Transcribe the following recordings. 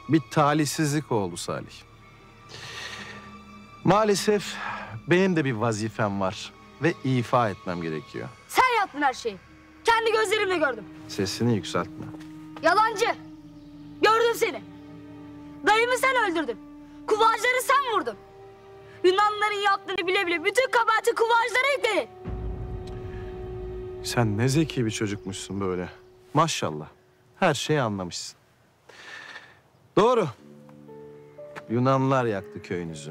Bir talihsizlik oldu Salih. Maalesef benim de bir vazifem var ve ifa etmem gerekiyor. Sen yaptın her şeyi. Kendi gözlerimle gördüm. Sesini yükseltme. Yalancı. Gördüm seni. Dayımı sen öldürdün. Kuvacıları sen vurdun. Yunanlıların yaptığını bile bile bütün kabahati kuvacılara yükledin. Sen ne zeki bir çocukmuşsun böyle. Maşallah. Her şeyi anlamışsın. Doğru. Yunanlılar yaktı köyünüzü.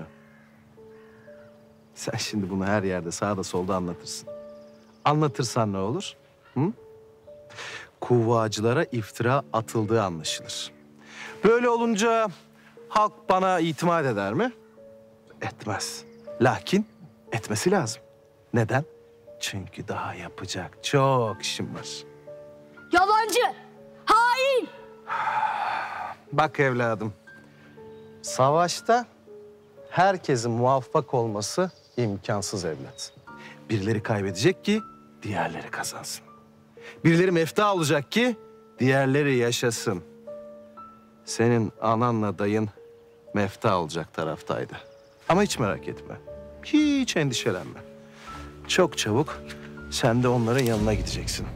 Sen şimdi bunu her yerde sağda solda anlatırsın. Anlatırsan ne olur? Hı? Kuvvacılara iftira atıldığı anlaşılır. Böyle olunca halk bana itimat eder mi? Etmez. Lakin etmesi lazım. Neden? Çünkü daha yapacak çok işim var. Yalancı. Hain. Bak evladım, savaşta herkesin muvaffak olması imkansız evlat. Birileri kaybedecek ki diğerleri kazansın. Birileri mefta olacak ki diğerleri yaşasın. Senin ananla dayın mefta olacak taraftaydı. Ama hiç merak etme, hiç endişelenme. Çok çabuk sen de onların yanına gideceksin.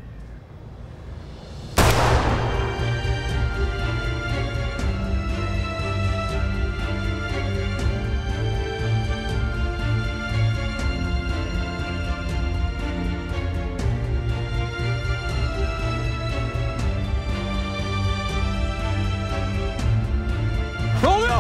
Ne oluyor?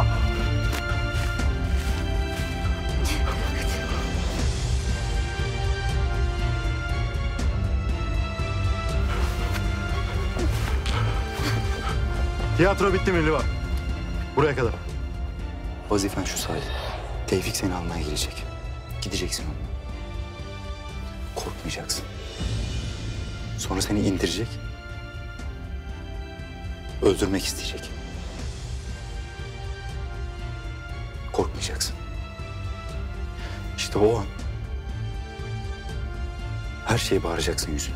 Tiyatro bitti Mirlivan. Buraya kadar. Vazifen şu Salih. Tevfik seni almaya gelecek. Gideceksin onunla. Korkmayacaksın. Sonra seni indirecek. Öldürmek isteyecek. Korkmayacaksın. İşte o an her şeyi bağıracaksın yüzüne.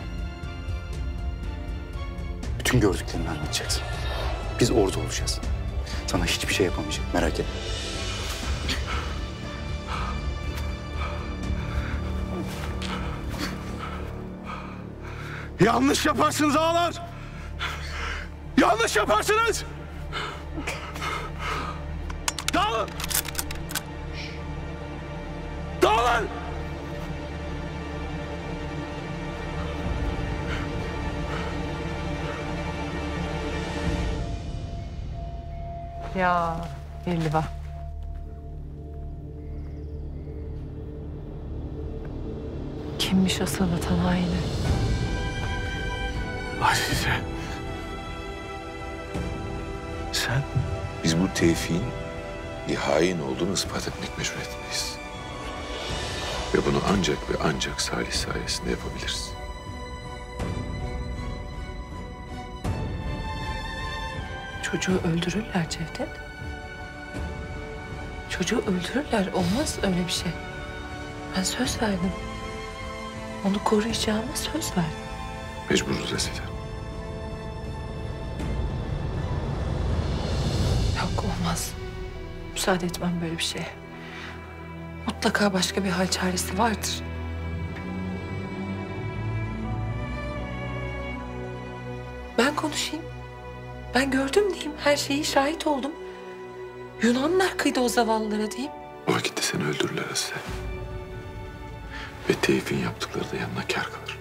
Bütün gördüklerini anlatacaksın. Biz orada olacağız. Sana hiçbir şey yapamayacak, merak etme. Yanlış yaparsınız ağalar. Yanlış yaparsınız. Dağılın. Dağılın. Ya Mirlivan. Kimmiş o salatan haini? Azize. Sen? Biz bu Tevfik'in bir hain olduğunu ispat etmek mecburiyetindeyiz. Ve bunu ancak ve ancak Salih sayesinde yapabiliriz. Çocuğu öldürürler Cevdet. Çocuğu öldürürler. Olmaz öyle bir şey. Ben söz verdim. Onu koruyacağıma söz verdim. Mecburuz Azize. Yok olmaz. Müsaade etmem böyle bir şeye. Mutlaka başka bir hal çaresi vardır. Ben konuşayım. Ben gördüm diyeyim. Her şeyi şahit oldum. Yunanlılar kıydı o zavallılara diyeyim. O vakitte seni öldürürler Azize. Ve Tevfik'in yaptıkları da yanına kâr kalır.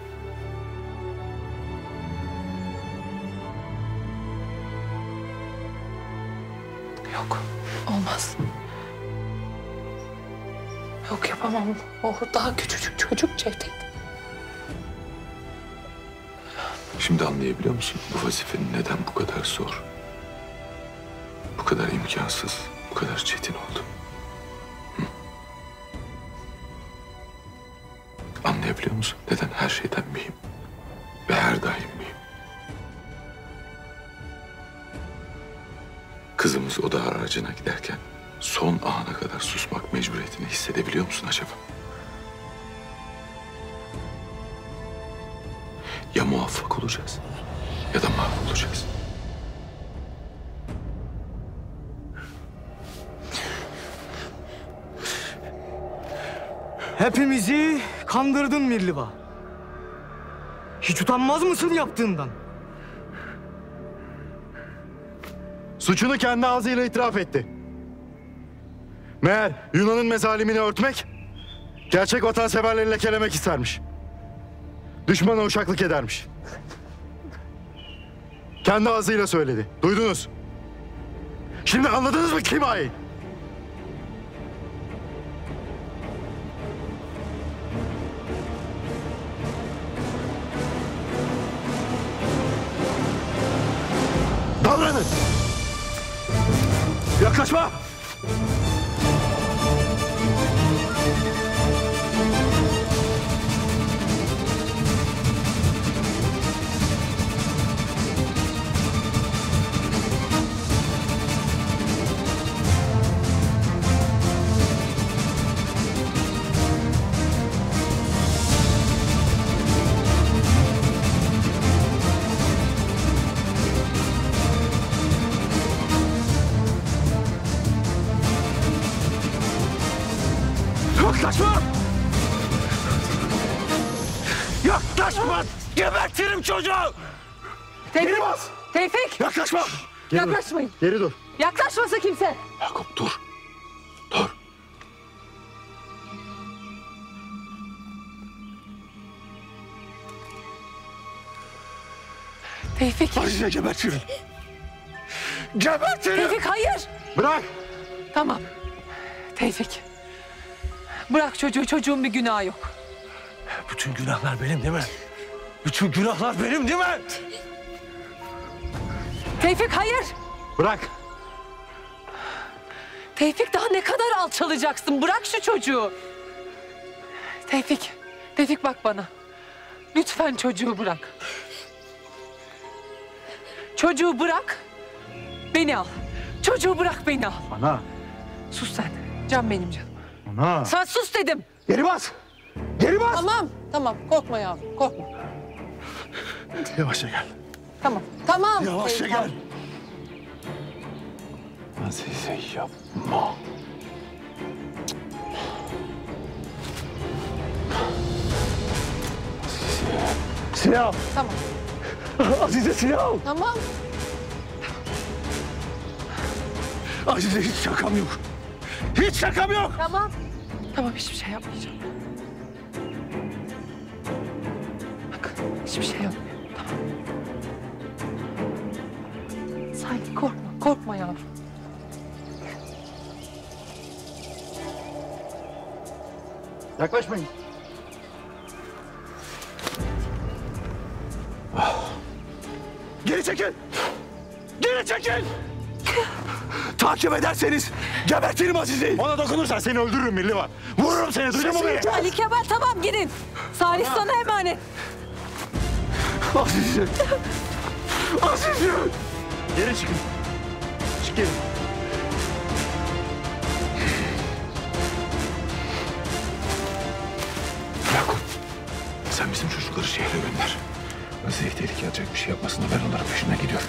Yok. Olmaz. Yok yapamam. O daha küçücük çocuk Cevdet. Şimdi anlayabiliyor musun bu vazifenin neden bu kadar zor, bu kadar imkansız, bu kadar çetin oldu? Hı? Anlayabiliyor musun neden her şeyden mühim ve her daim mühim? Kızımız oda aracına giderken son ana kadar susmak mecburiyetini hissedebiliyor musun acaba? Ya muvaffak olacağız ya da mahvolacağız. Hepimizi kandırdın Mirliva. Hiç utanmaz mısın yaptığından? Suçunu kendi ağzıyla itiraf etti. Meğer Yunan'ın mezalimini örtmek, gerçek vatanseverleri lekelemek istermiş. Düşmana uşaklık edermiş. Kendi ağzıyla söyledi. Duydunuz. Şimdi anladınız mı kim hain? Davranın! Yaklaşma! Yaklaşma! Yaklaşma! Gebertirim çocuğu! Geri bas! Tevfik! Yaklaşma! Geri dur. Yaklaşmayın. Geri dur. Yaklaşmasa kimse. Yakup dur. Dur. Tevfik. Azize gebertirim. Gebertirim! Tevfik hayır. Bırak! Tamam. Tevfik. Bırak çocuğu, çocuğun bir günahı yok. Bütün günahlar benim değil mi? Bütün günahlar benim değil mi? Tevfik hayır. Bırak! Tevfik daha ne kadar alçalacaksın? Bırak şu çocuğu. Tevfik. Tevfik bak bana. Lütfen çocuğu bırak. Çocuğu bırak. Beni al. Çocuğu bırak beni al. Ana! Sus sen. Can benim canım. Ana! Sen sus dedim. Geri bas! Geri bas! Tamam. Tamam. Korkma yavrum. Korkma. Yavaşça gel. Tamam. Tamam. Yavaşça Tevfik, gel. Azize yapma. Silah al. Tamam. Azize silah al. Tamam. Azize hiç şakam yok. Hiç şakam yok. Tamam. Tamam hiçbir şey yapmayacağım. Bak hiçbir şey yapmıyorum. Tamam. Sakin korkma. Korkma yavrum. Yaklaşmayın. Geri çekil! Geri çekil! Takip ederseniz gebertirim Azize'yi. Bana dokunursan seni öldürürüm Mirliva. Vururum seni, duydun mu beni? Ali Kemal tamam gidin. Salih sana emanet. Azize! Azize! Geri çıkın. Çık geri. Yakup, sen bizim çocukları şehre gönder. Azize'yi tehlikeye atacak bir şey yapmasın da ben onların peşinden gidiyorum.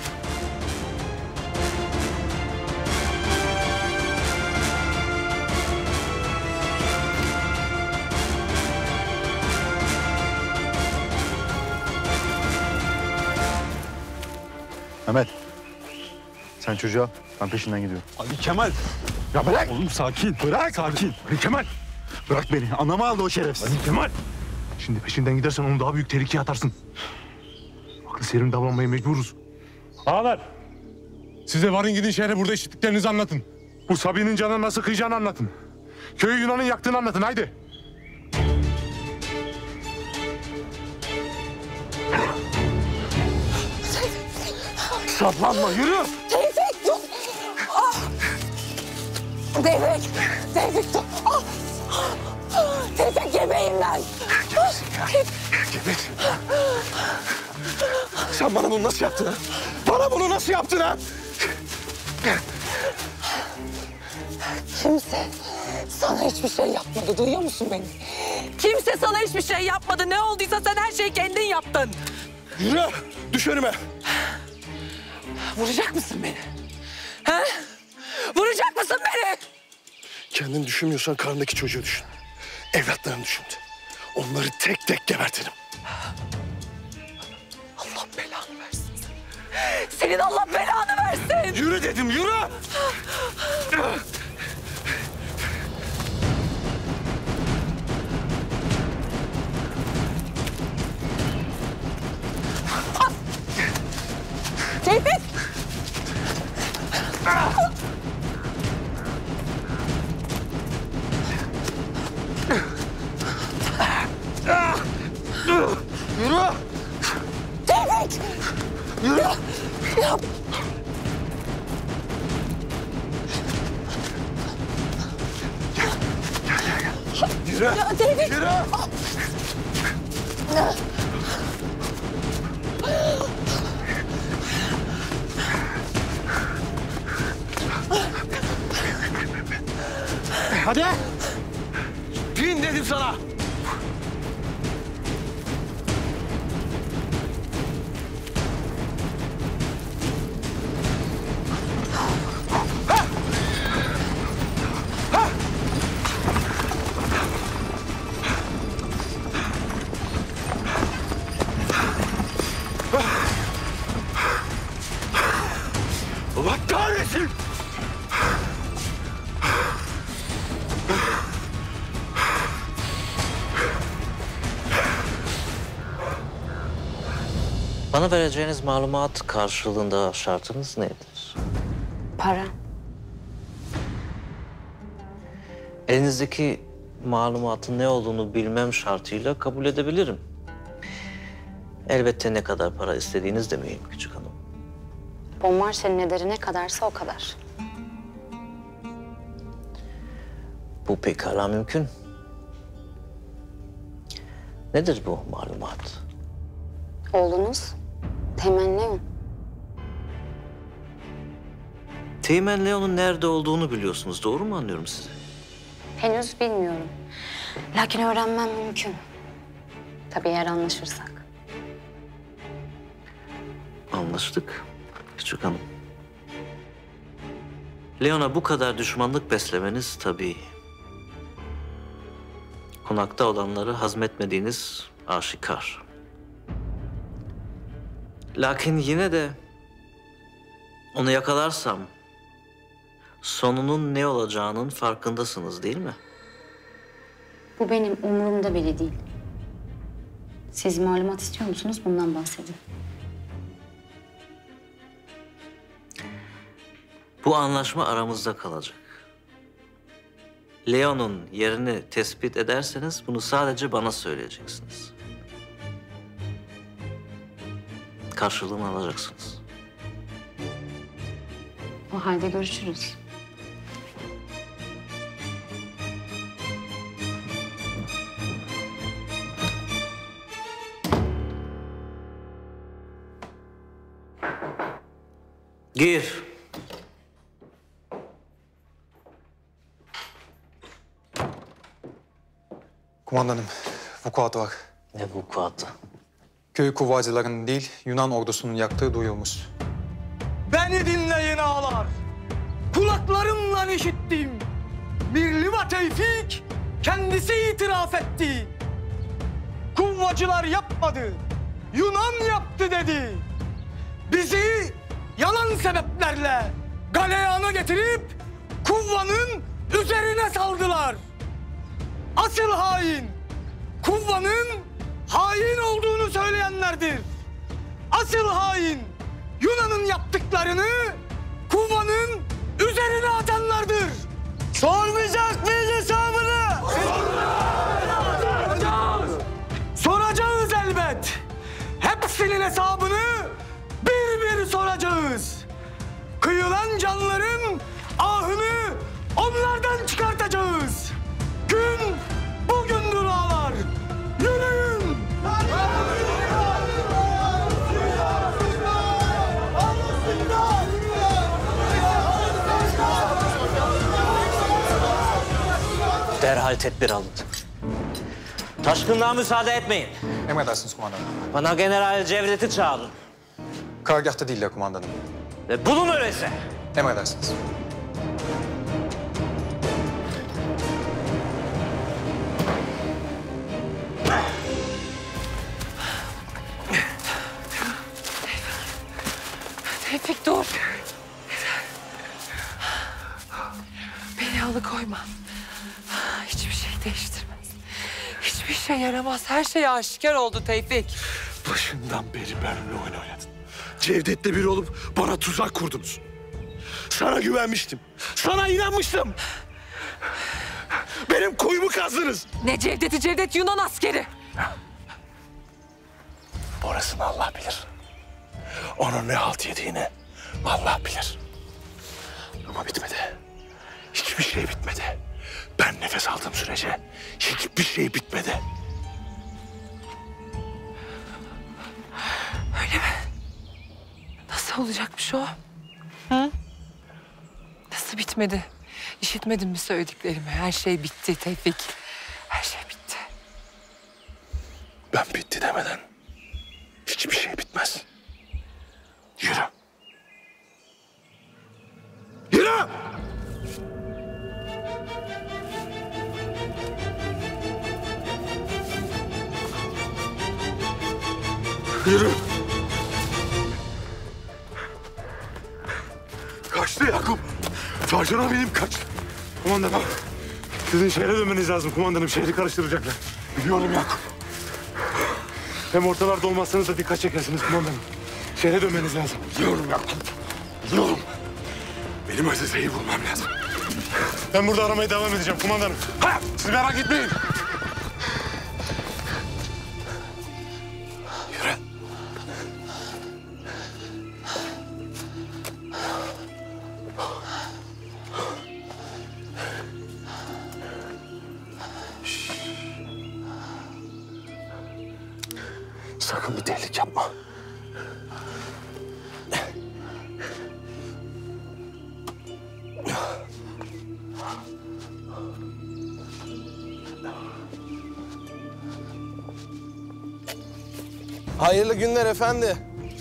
Mehmet. Sen çocuğa, ben peşinden gidiyorum. Ali Kemal. Ya bırak! Oğlum sakin. Bırak! Sakin. Ali Kemal! Bırak beni. Anamı aldı o şerefsiz. Ali Kemal. Şimdi peşinden gidersen onu daha büyük tehlikeye atarsın. Aklı selim davranmaya mecburuz. Ağalar, size varın gidin şehre burada işittiklerinizi anlatın. Bu Sabi'nin canını nasıl kıyacağını anlatın. Köyü Yunan'ın yaktığını anlatın, haydi. Saplanma, yürü. Tevfik dur. Ah. Tevfik. Tevfik dur. Ah. Tevfik gebeyim ben. Gebersin. Sen bana bunu nasıl yaptın ha? Bana bunu nasıl yaptın ha? Kimse sana hiçbir şey yapmadı. Duyuyor musun beni? Kimse sana hiçbir şey yapmadı. Ne olduysa sen her şeyi kendin yaptın. Yürü, düş önüme. Vuracak mısın beni? He? Vuracak mısın beni? Kendini düşünmüyorsan karnındaki çocuğu düşün. evlatlarını düşündü. Onları tek tek gebertirim. Allah belanı versin seni. Senin Allah belanı versin. Yürü dedim, yürü! Tevfik! Yürü! Tevfik! Yürü! Yap! Yürü! Ya Tevfik! Yürü! Hadi. Bin dedim sana! Allah kahretsin! Bana vereceğiniz malumat karşılığında şartınız nedir? Para. Elinizdeki malumatın ne olduğunu bilmem şartıyla kabul edebilirim. Elbette ne kadar para istediğiniz demeyeyim küçük hanım. Bonmarşe'nin ederi ne kadarsa o kadar. Bu pekala mümkün. Nedir bu malumat? Oğlunuz Teğmen Leon. Teğmen Leon'un nerede olduğunu biliyorsunuz. Doğru mu anlıyorum sizi? Henüz bilmiyorum. Lakin öğrenmem mümkün. Tabii eğer anlaşırsak. Anlaştık küçük hanım. Leon'a bu kadar düşmanlık beslemeniz tabii. Konakta olanları hazmetmediğiniz aşikar. Lakin yine de onu yakalarsam sonunun ne olacağının farkındasınız değil mi? Bu benim umurumda bile değil. Siz malumat istiyor musunuz? Bundan bahsedin. Bu anlaşma aramızda kalacak. Leon'un yerini tespit ederseniz bunu sadece bana söyleyeceksiniz. Karşılığını alacaksınız. O halde görüşürüz. Gir. Kumandanım, vukuat var. Ne vukuatı? Köy kuvvacılarının değil, Yunan ordusunun yaktığı duyulmuş. Beni dinleyin ağalar. Kulaklarımla işittim. Mirliva Tevfik kendisi itiraf etti. Kuvvacılar yapmadı, Yunan yaptı dedi. Bizi yalan sebeplerle galeyana getirip Kuvva'nın üzerine saldılar. Asıl hain, Kuvva'nın hain olduğunu söyleyenlerdir. Asıl hain, Yunan'ın yaptıklarını Kuvva'nın üzerine atanlardır. Sormayacak mıyız hesabını? Soracağız. Soracağız elbet. Hepsinin hesabını bir bir soracağız. Kıyılan canların ahını onlardan çıkartacağız. Gün bugündür ağalar. Yürüyün. Derhal tedbir alın. Taşkınlığa müsaade etmeyin. Emredersiniz kumandanım. Bana General Cevdet'i çağırın. Kargahta değiller kumandanım. Ve bulun öyleyse. Tevfik dur. Beni alıkoyma. Hiçbir şey değiştirmez. Hiçbir şey yaramaz. Her şey aşikar oldu Tevfik. Başından beri benimle oyun oynadın. Cevdet'le bir olup bana tuzak kurdunuz. Sana güvenmiştim. Sana inanmıştım. Benim kuyumu kazdınız. Ne Cevdet'i, Cevdet Yunan askeri. Orasını Allah bilir. Onun ne halt yediğini Allah bilir. Ama bitmedi. Hiçbir şey bitmedi. Ben nefes aldığım sürece hiçbir şey bitmedi. Öyle mi? Nasıl olacakmış o? Hı? Nasıl bitmedi? İşitmedin mi söylediklerimi? Her şey bitti Tevfik. Her şey bitti. Ben bitti demeden hiçbir şey bitmez. Yürü. Yürü! Yürü! Kaçtı Yakup. Farcına benim kaçtı. Kumandanım. Sizin şehre dönmeniz lazım kumandanım. Şehri karıştıracaklar. Biliyorum Yakup. Hem ortalarda olmazsanız da dikkat çekersiniz kumandanım. Şehre dönmeniz lazım. Biliyorum Yakup. Biliyorum. Benim Azize'yi bulmam lazım. Ben burada aramaya devam edeceğim kumandanım. Siz merak etmeyin. Yürü. Sakın bir delilik yapma. Hayırlı günler efendi.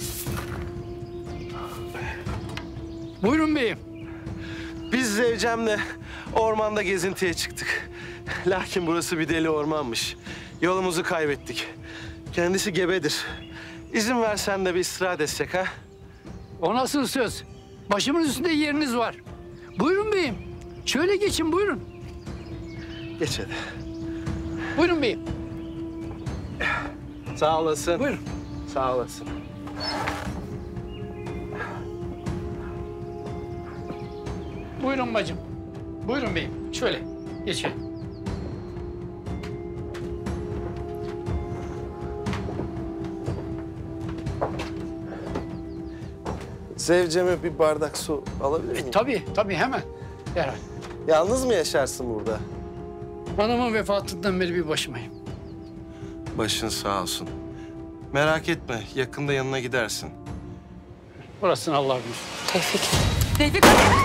Buyurun beyim. Biz Zevcem'le ormanda gezintiye çıktık. Lakin burası bir deli ormanmış. Yolumuzu kaybettik. Kendisi gebedir. İzin versen de bir istirahat etsek ha? O nasıl söz? Başımın üstünde yeriniz var. Buyurun beyim. Şöyle geçin buyurun. Geç hadi. Buyurun beyim. Sağ olasın. Buyurun. Sağ olasın. Buyurun bacım. Buyurun beyim. Şöyle geçin. Zevcem'e bir bardak su alabilir miyim? Tabii hemen. Derhal. Yalnız mı yaşarsın burada? Hanımın vefatından beri bir başımayım. Başın sağ olsun. Merak etme, yakında yanına gidersin. Burasını Allah bilir. Tevfik. Tevfik hadi.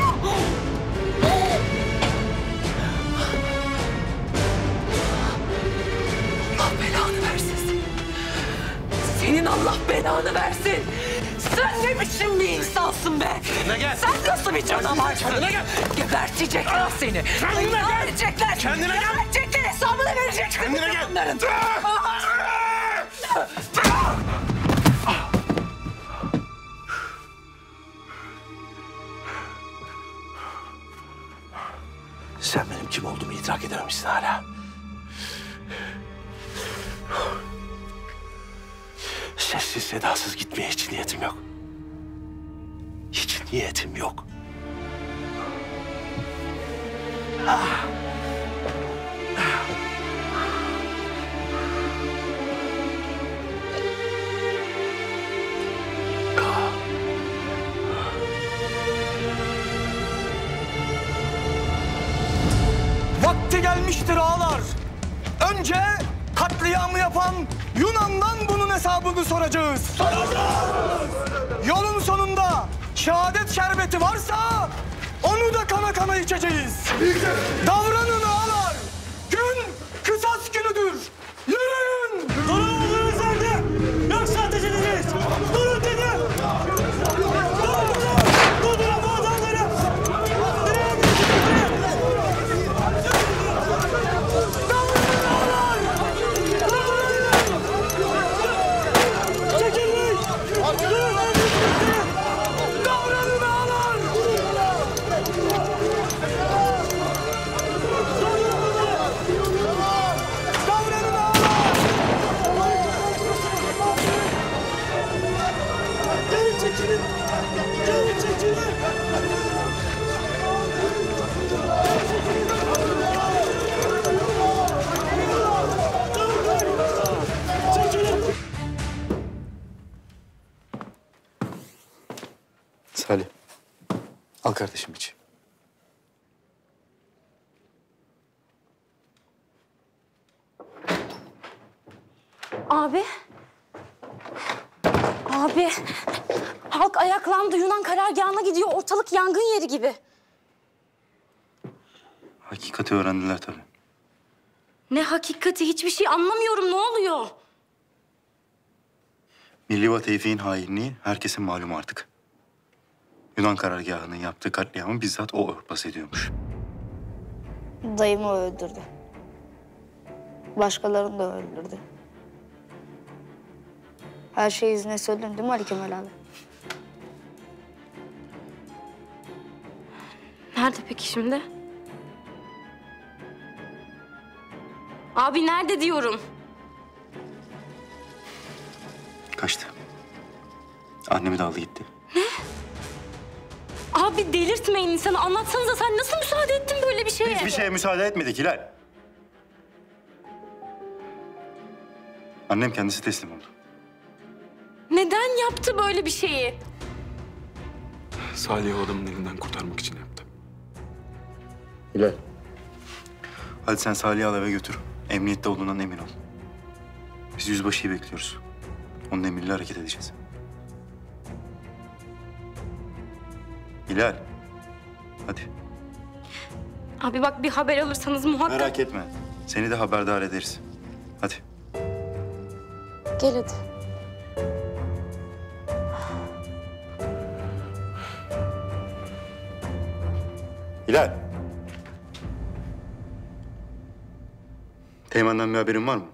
Allah belanı versin seni. Senin Allah belanı versin. Sen ne biçim bir insansın be? Kendine gel. Sen nasıl bir canavarsın? Kendine gel. Gebertecekler seni. Kendine gel. Verecekler. Kendine gel. Gebertecekler. Hesabını verecekler. Kendine gel. Bunların. Sen benim kim olduğumu idrak edememişsin hala. Sessiz sedasız gitmeye hiç niyetim yok. Hiç niyetim yok. Vakti gelmiştir ağalar. Önce katliamı yapan Yunan'dan bunun hesabını soracağız. Yolun sonunda şehadet şerbeti varsa onu da kana kana içeceğiz. Davranın ağalar. Gün kısas günüdür. Yürüyün. Durun olduğunuz yerde. Yoksa ateş edeceğiz. Durun dedim. Durdurun bu adamları. Salih. Al kardeşim iç. Abi. Abi. Halk ayaklandı. Yunan karargahına gidiyor. Ortalık yangın yeri gibi. Hakikati öğrendiler tabii. Ne hakikati? Hiçbir şey anlamıyorum. Ne oluyor? Milli ve Tevfik'in hainliği herkesin malum artık. Yunan karargahının yaptığı katliamı bizzat o örtbas ediyormuş. Dayımı öldürdü. Başkalarını da öldürdü. Her şey izne söyledin değil mi Ali Kemal abi? Nerede peki şimdi? Abi nerede diyorum? Kaçtı. Annemi de aldı gitti. Abi delirtmeyin insanı. Anlatsanıza sen nasıl müsaade ettin böyle bir şeye? Hiçbir şeye müsaade etmedik Hilal. Annem kendisi teslim oldu. Neden yaptı böyle bir şeyi? Salih'i o adamın elinden kurtarmak için yaptı. Hilal. Hadi sen Salih'i al eve götür. Emniyette olduğundan emin ol. Biz yüzbaşıyı bekliyoruz. Onun emriyle hareket edeceğiz. Hilal. Hadi. Abi bak bir haber alırsanız muhakkak... Merak etme. Seni de haberdar ederiz. Hadi. Gel hadi. Hilal. Teğmen'den bir haberin var mı?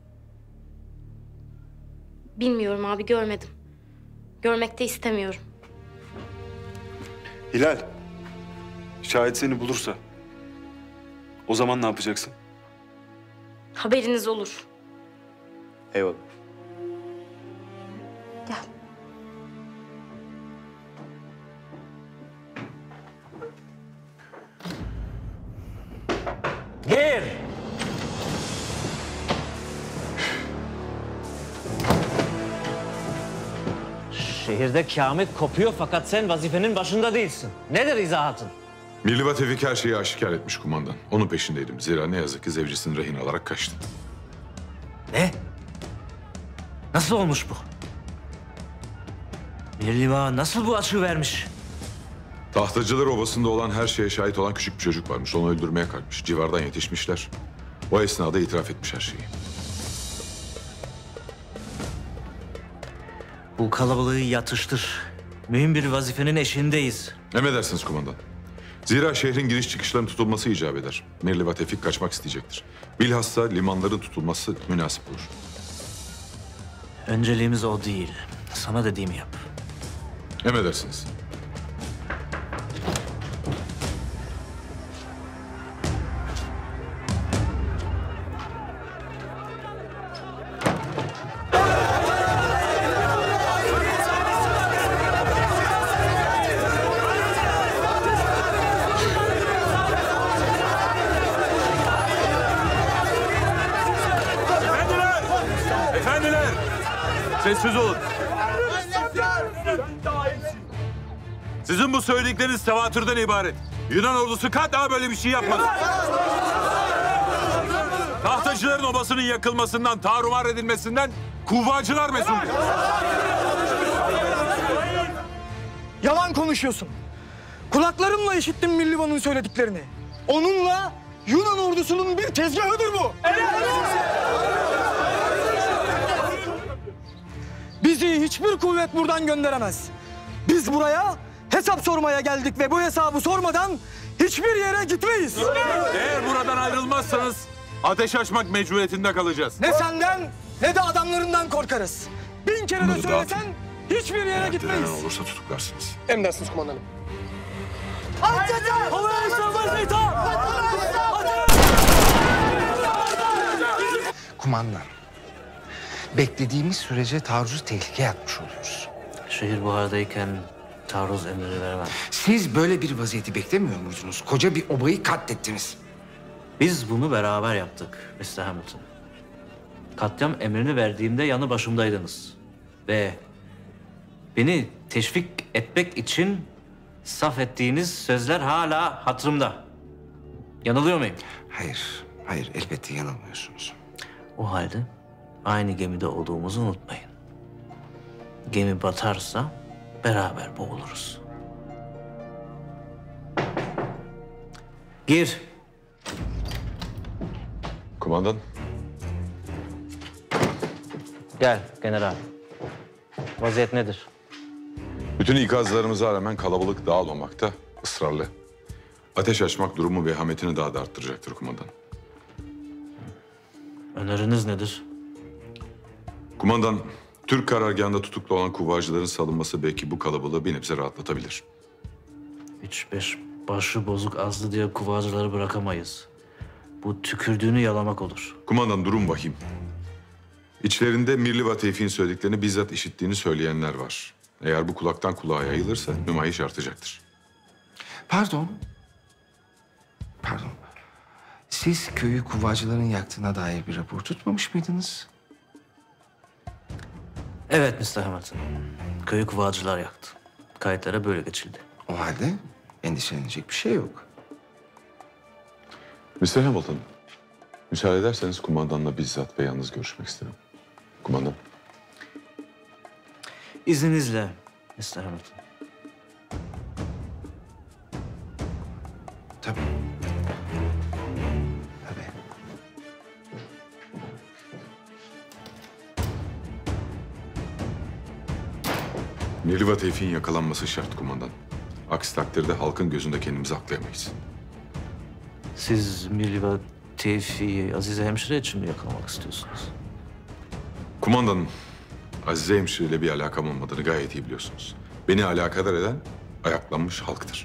Bilmiyorum abi, görmedim. Görmek de istemiyorum. Hilal, şahit seni bulursa o zaman ne yapacaksın? Haberiniz olur. Eyvallah. Gel. Gir. Şehirde kıyamet kopuyor fakat sen vazifenin başında değilsin. Nedir izahatın? Milli ve Tevfik her şeyi aşikar etmiş kumandan. Onun peşindeydim. Zira ne yazık ki zevcisini rehin alarak kaçtı. Ne? Nasıl olmuş bu? Mirliva nasıl bu açığı vermiş? Tahtacılar Ovası'nda olan her şeye şahit olan küçük bir çocuk varmış. Onu öldürmeye kalkmış. Civardan yetişmişler. O esnada itiraf etmiş her şeyi. Bu kalabalığı yatıştır. Mühim bir vazifenin eşiğindeyiz. Emredersiniz kumandan. Zira şehrin giriş çıkışlarının tutulması icap eder. Mirli ve Tevfik kaçmak isteyecektir. Bilhassa limanların tutulması münasip olur. Önceliğimiz o değil. Sana dediğimi yap. Emredersiniz. Efendiler! Sessiz olun. Sizin bu söyledikleriniz tevatürden ibaret. Yunan ordusu kat'a böyle bir şey yapmadı. Tahtacıların obasının yakılmasından, tarumar edilmesinden kuvvacılar mesul. Yalan konuşuyorsun. Kulaklarımla işittim Millivan'ın söylediklerini. Onunla Yunan ordusunun bir tezgahıdır bu. Bizi hiçbir kuvvet buradan gönderemez. Biz buraya hesap sormaya geldik ve bu hesabı sormadan hiçbir yere gitmeyiz. Eğer buradan ayrılmazsanız ateş açmak mecburiyetinde kalacağız. Ne senden ne de adamlarından korkarız. 1000 kere de Bunları söylesen dağıtın. hiçbir yere Eğer gitmeyiz. direnen olursa tutuklarsınız. Emredersiniz kumandanım. Kumandan, beklediğimiz sürece taarruzu tehlikeye atmış oluyoruz. Şehir buhardayken taarruz emrini vermem. Siz böyle bir vaziyeti beklemiyor muydunuz? Koca bir obayı katlettiniz. Biz bunu beraber yaptık Mr. Hamilton. Katliam emrini verdiğimde yanı başımdaydınız. Ve Beni teşvik etmek için saf ettiğiniz sözler hala hatırımda. Yanılıyor muyum? Hayır, hayır elbette yanılmıyorsunuz. O halde aynı gemide olduğumuzu unutmayın. Gemi batarsa beraber boğuluruz. Gir. Kumandan. Gel general. Vaziyet nedir? Bütün ikazlarımıza rağmen kalabalık dağılmamakta ısrarlı. Ateş açmak durumu vehametini daha da arttıracaktır kumandan. Öneriniz nedir? Kumandan, Türk karargahında tutuklu olan kuvvacıların salınması belki bu kalabalığı bir nebze rahatlatabilir. 3-5 başı bozuk azdı diye kuvvacıları bırakamayız. Bu tükürdüğünü yalamak olur. Kumandan, durum vahim. İçlerinde Mirli ve Tevfik'in söylediklerini bizzat işittiğini söyleyenler var. Eğer bu kulaktan kulağa yayılırsa nümayiş artacaktır. Pardon. Pardon. Siz köyü kuvvacıların yaktığına dair bir rapor tutmamış mıydınız? Evet Mr. Hamilton. Köyü kuvvacılar yaktı. Kayıtlara böyle geçildi. O halde endişelenecek bir şey yok. Mr. Hamilton, müsaade ederseniz kumandanla bizzat ve yalnız görüşmek isterim. Kumandan. İzninizle Mr. Hamilton. Tabii. Tabii. Mirli ve Tevfik'in yakalanması şart kumandan. Aksi takdirde halkın gözünde kendimizi aklayamayız. Siz Mirli ve Tevfik'i Azize Hemşire için mi yakalamak istiyorsunuz? Kumandanım, Azize Hemşire ile bir alakam olmadığını gayet iyi biliyorsunuz. Beni alakadar eden ayaklanmış halktır.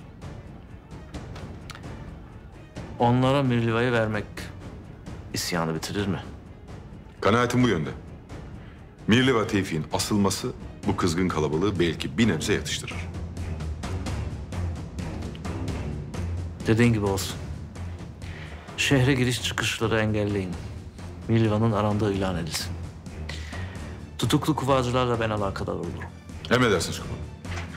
Onlara Mirli'yi vermek isyanı bitirir mi? Kanaatim bu yönde. Mirli ve Tevfik'in asılması bu kızgın kalabalığı belki bir nebze yatıştırır. Dediğin gibi olsun. Şehre giriş çıkışları engelleyin. Mirli'nin arandığı ilan edilsin. Tutuklu kuvvacılarla ben alakadar olurum. Emredersiniz kumandan.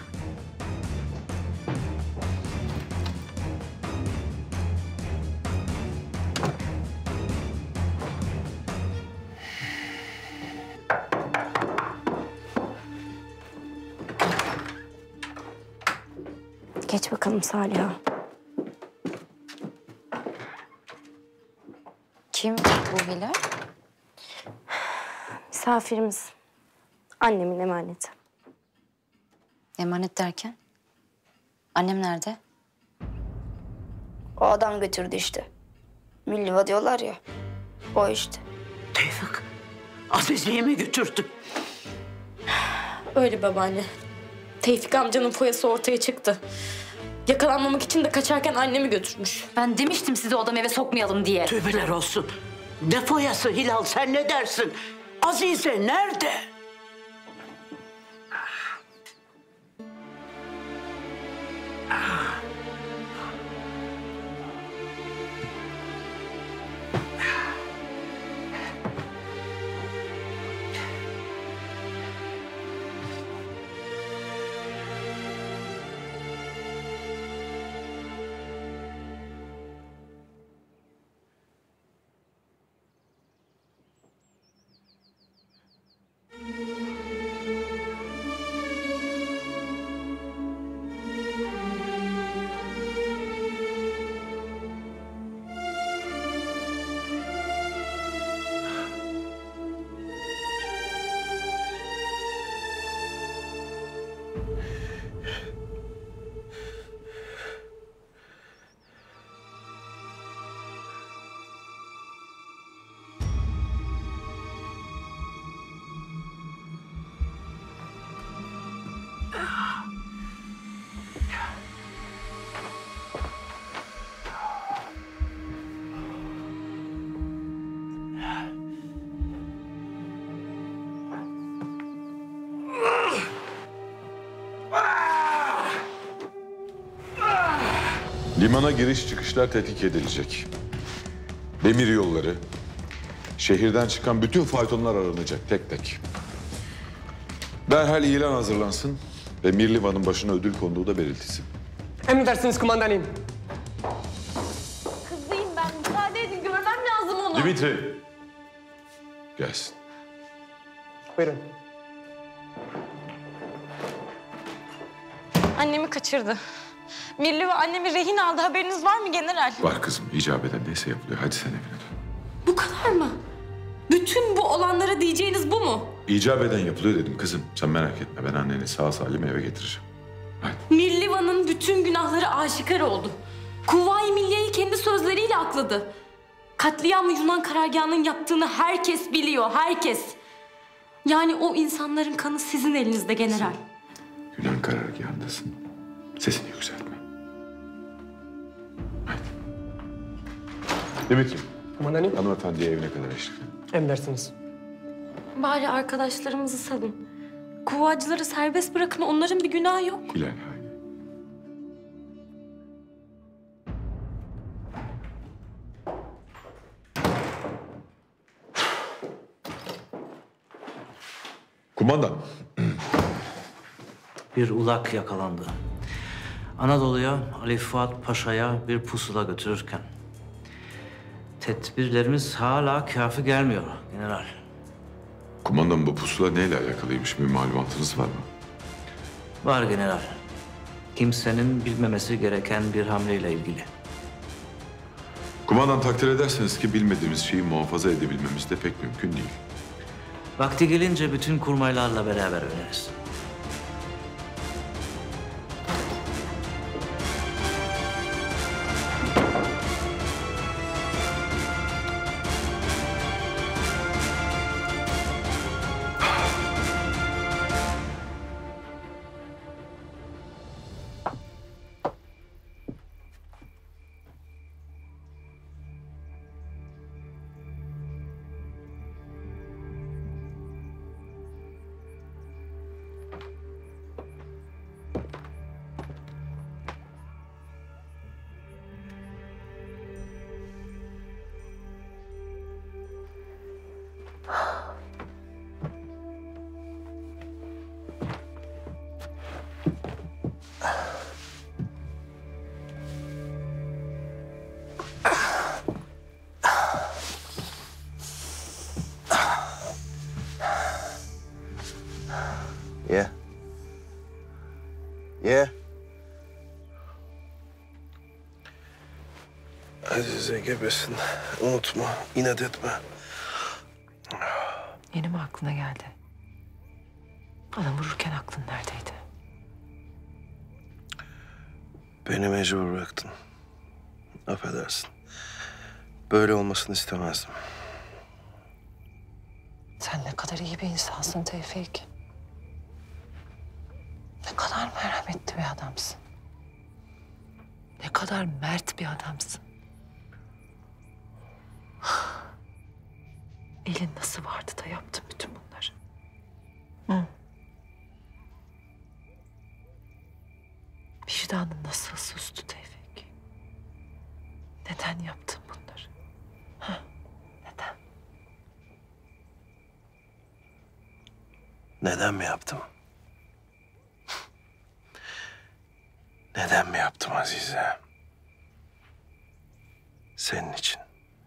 Geç bakalım Saliha. Kim bu Hilal? Misafirimiz. Annemin emaneti. Emanet derken? Annem nerede? O adam götürdü işte. Milliva diyorlar ya. O işte. Tevfik, Azize'yi mi götürdün? Öyle babaanne. Tevfik amcanın foyası ortaya çıktı. Yakalanmamak için de kaçarken annemi götürmüş. Ben demiştim size o adamı eve sokmayalım diye. Tövbeler olsun. Ne foyası Hilal, sen ne dersin? Azize nerede? Limana giriş çıkışlar tetkik edilecek. Demir yolları, şehirden çıkan bütün faytonlar aranacak tek tek. Derhal ilan hazırlansın ve Mirlivan'ın başına ödül konduğu da belirtilsin. Emredersiniz kumandanım. Kızıyım ben. Müsaade edin. Görmem lazım onu. Dimitri. Gelsin. Buyurun. Annemi kaçırdı. Mirli ve annemi rehin aldı. Haberiniz var mı general? Var kızım. icap eden neyse yapılıyor. Hadi sen evine dön. Bu kadar mı? Bütün bu olanlara diyeceğiniz bu mu? İcap eden yapılıyor dedim kızım. Sen merak etme. Ben anneni sağ salim eve getireceğim. Mirlivan'ın bütün günahları aşikar oldu. Kuvayi Milliye'yi kendi sözleriyle akladı. Katliamı Yunan karargahının yaptığını herkes biliyor, herkes. Yani o insanların kanı sizin elinizde general. Yunan karargahındasın. Sesini yükseltme. Haydi. Dimitri. Kumandanım. Hanımefendiye evine kadar eşlik edin. Emredersiniz. Bari arkadaşlarımızı salın. Kuvacıları serbest bırakın, onların bir günahı yok. Hilal, haydi. Kumandan. Bir ulak yakalandı. Anadolu'ya Ali Fuat Paşa'ya bir pusula götürürken. Tedbirlerimiz hala kafi gelmiyor general. Kumandan bu pusula neyle alakalıymış? Bir malumatınız var mı? Var general. Kimsenin bilmemesi gereken bir hamleyle ilgili. Kumandan takdir ederseniz ki bilmediğimiz şeyi muhafaza edebilmemiz de pek mümkün değil. Vakti gelince bütün kurmaylarla beraber öğreniriz. Ye. Ye. Azize gebesin. Unutma, inat etme. Yeni mi aklına geldi? Adam vururken aklın neredeydi? Beni mecbur bıraktın. Affedersin. Böyle olmasını istemezdim. Sen ne kadar iyi bir insansın Tevfik. Ne kadar merhametli bir adamsın. Ne kadar mert bir adamsın. Elin nasıl vardı da yaptın bütün bunları? Hı? Vicdanın nasıl sustu Tevfik? Neden yaptın bunları? Ha? Neden? Neden mi yaptım? Neden mi yaptım Azize? Senin için.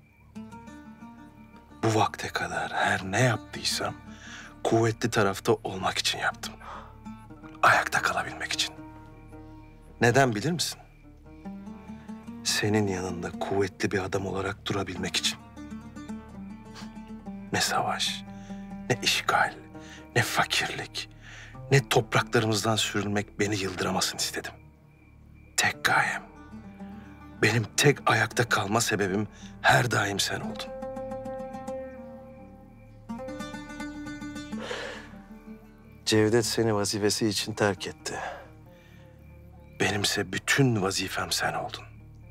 Bu vakte kadar her ne yaptıysam kuvvetli tarafta olmak için yaptım. Ayakta kalabilmek için. Neden bilir misin? Senin yanında kuvvetli bir adam olarak durabilmek için. Ne savaş, ne işgal, ne fakirlik, ne topraklarımızdan sürülmek beni yıldıramasın istedim. Tek gayem, benim tek ayakta kalma sebebim her daim sen oldun. Cevdet seni vazifesi için terk etti. Benimse bütün vazifem sen oldun.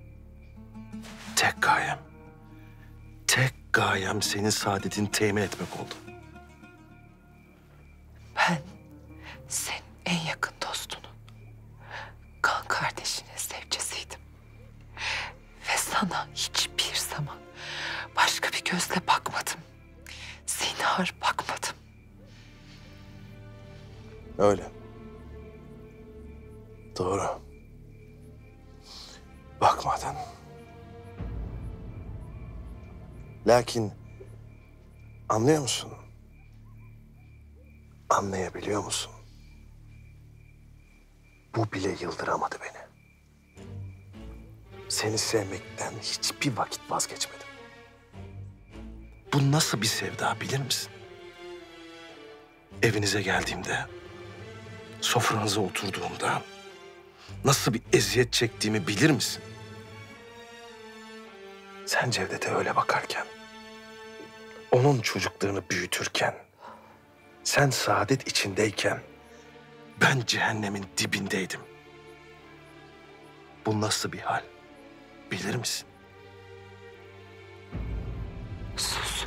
Tek gayem senin saadetini temin etmek oldu. Ben senin en yakın dostunun, kan kardeşinin zevcesiydim. Ve sana hiçbir zaman başka bir gözle bakmadım. Zinhar bakmadım. Öyle. Doğru. Bakmadın. Lakin anlıyor musun? Anlayabiliyor musun? Bu bile yıldıramadı beni. Seni sevmekten hiçbir vakit vazgeçmedim. Bu nasıl bir sevda bilir misin? Evinize geldiğimde, sofranıza oturduğumda nasıl bir eziyet çektiğimi bilir misin? Sen Cevdet'e öyle bakarken, onun çocuklarını büyütürken, sen saadet içindeyken ben cehennemin dibindeydim. Bu nasıl bir hal? Bilir misin? Sus.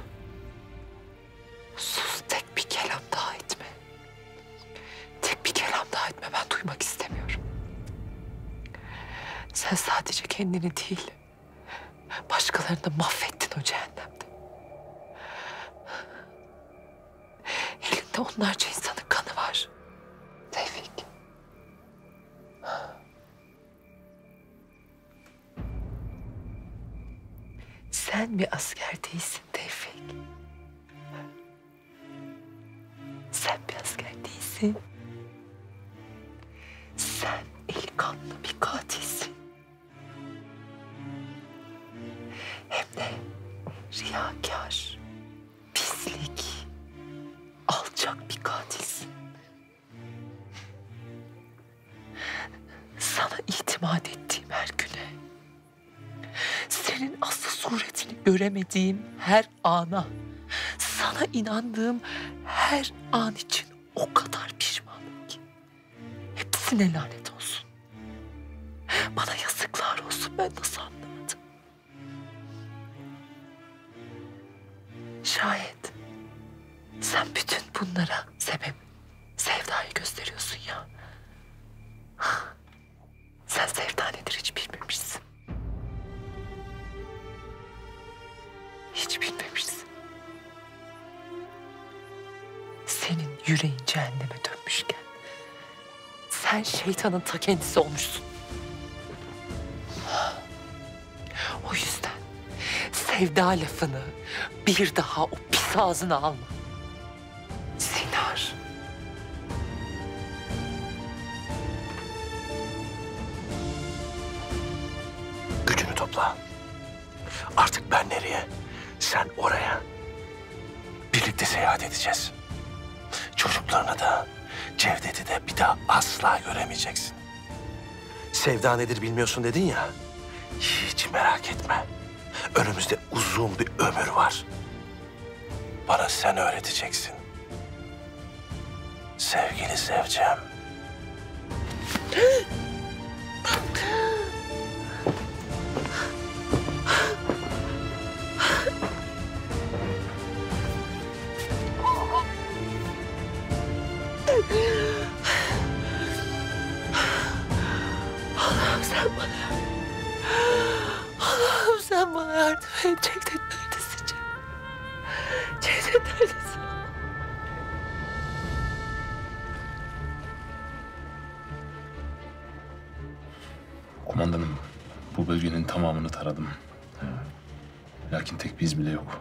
Sus, tek bir kelam daha etme. Tek bir kelam daha etme, ben duymak istemiyorum. Sen sadece kendini değil, başkalarını da mahvettin o cehennemde. Elinde onlarca insanın kanı var. Tevfik. Sen bir asker değilsin Tevfik. Sen bir asker değilsin. Sen eli kanlı bir katilsin. Hem de riyakâr, pislik, alçak bir katilsin. Sana itimat ettiğim her güne, senin aslı suretini göremediğim her ana, sana inandığım her an için o kadar pişmanım ki. Hepsine lanet olsun. Bana yazıklar olsun, ben nasıl anlamadım. Şayet sen bütün bunlara sebep sevdayı gösteriyorsun ya. Sen sevda nedir hiç bilmemişsin. Hiç bilmemişsin. Senin yüreğin cehenneme dönmüşken sen şeytanın ta kendisi olmuşsun. O yüzden sevda lafını bir daha o pis ağzına alma. Sinar. Gücünü topla. Artık ben nereye, sen oraya. Birlikte seyahat edeceğiz. Çocuklarını da, Cevdet'i de bir daha asla göremeyeceksin. Sevda nedir bilmiyorsun dedin ya. Hiç merak etme. Önümüzde uzun bir ömür var. Bana sen öğreteceksin. Sevgili Sevcem. Allah'ım sen bana Allah'ım sen bana yardım et. Cevdet neredesin Cevdet? Cevdet neredesin? Kumandanım, bu bölgenin tamamını taradım. Lakin tek bir iz bile yok.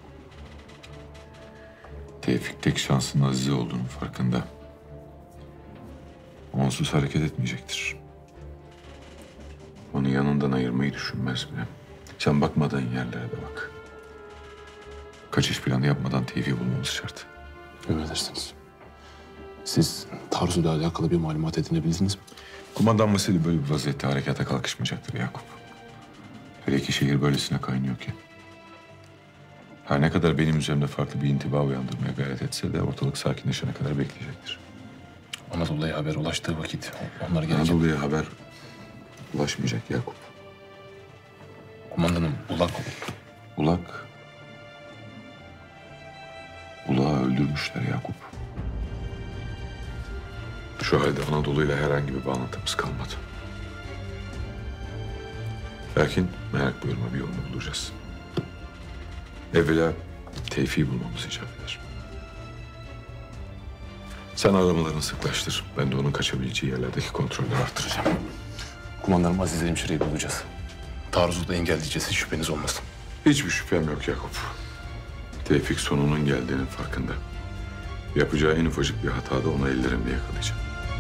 Tevfik tek şansının Azize olduğunun farkında. Onsuz hareket etmeyecektir. Onu yanından ayırmayı düşünmez bile. Sen bakmadığın yerlere de bak. Kaçış planı yapmadan Tevfik'i bulmamız şart. Emredersiniz. Siz taarruzla alakalı bir malumat edinebildiniz mi? Kumandan Vasili böyle bir vaziyette harekata kalkışmayacaktır Yakup. Hele ki şehir böylesine kaynıyor ki. Her ne kadar benim üzerimde farklı bir intiba uyandırmaya gayret etse de ortalık sakinleşene kadar bekleyecektir. Anadolu'ya haber ulaştığı vakit onlar gelecek. Anadolu'ya haber ulaşmayacak Yakup. Kumandanım, Ulak. Ulak'ı öldürmüşler Yakup. Şu halde Anadolu'yla herhangi bir bağlantımız kalmadı. Lakin merak buyurma, bir yolunu bulacağız. Evvela Tevfik'i bulmamız icap eder. Sen aramalarını sıklaştır. Ben de onun kaçabileceği yerlerdeki kontrolleri arttıracağım. Kumandanım Aziz hemşireyi bulacağız. Taarruzu da engelleyeceğiz. Hiç şüpheniz olmasın. Hiçbir şüphem yok Yakup. Tevfik sonunun geldiğinin farkında. Yapacağı en ufacık bir hatada onu ellerimle yakalayacağım.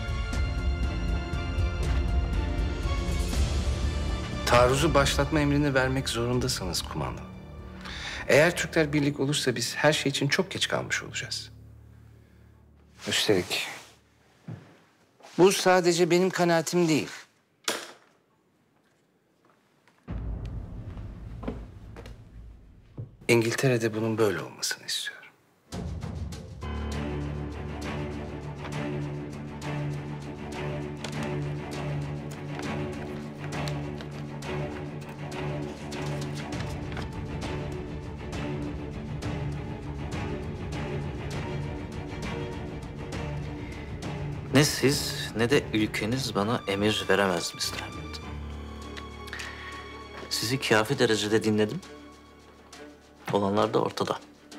Taarruzu başlatma emrini vermek zorundasınız kumandan. Eğer Türkler birlik olursa biz her şey için çok geç kalmış olacağız. Üstelik bu sadece benim kanaatim değil. İngiltere'de bunun böyle olmasını istiyorum. Ne siz ne de ülkeniz bana emir veremez Mr. Hamilton. Sizi kafi derecede dinledim. Olanlar da ortada.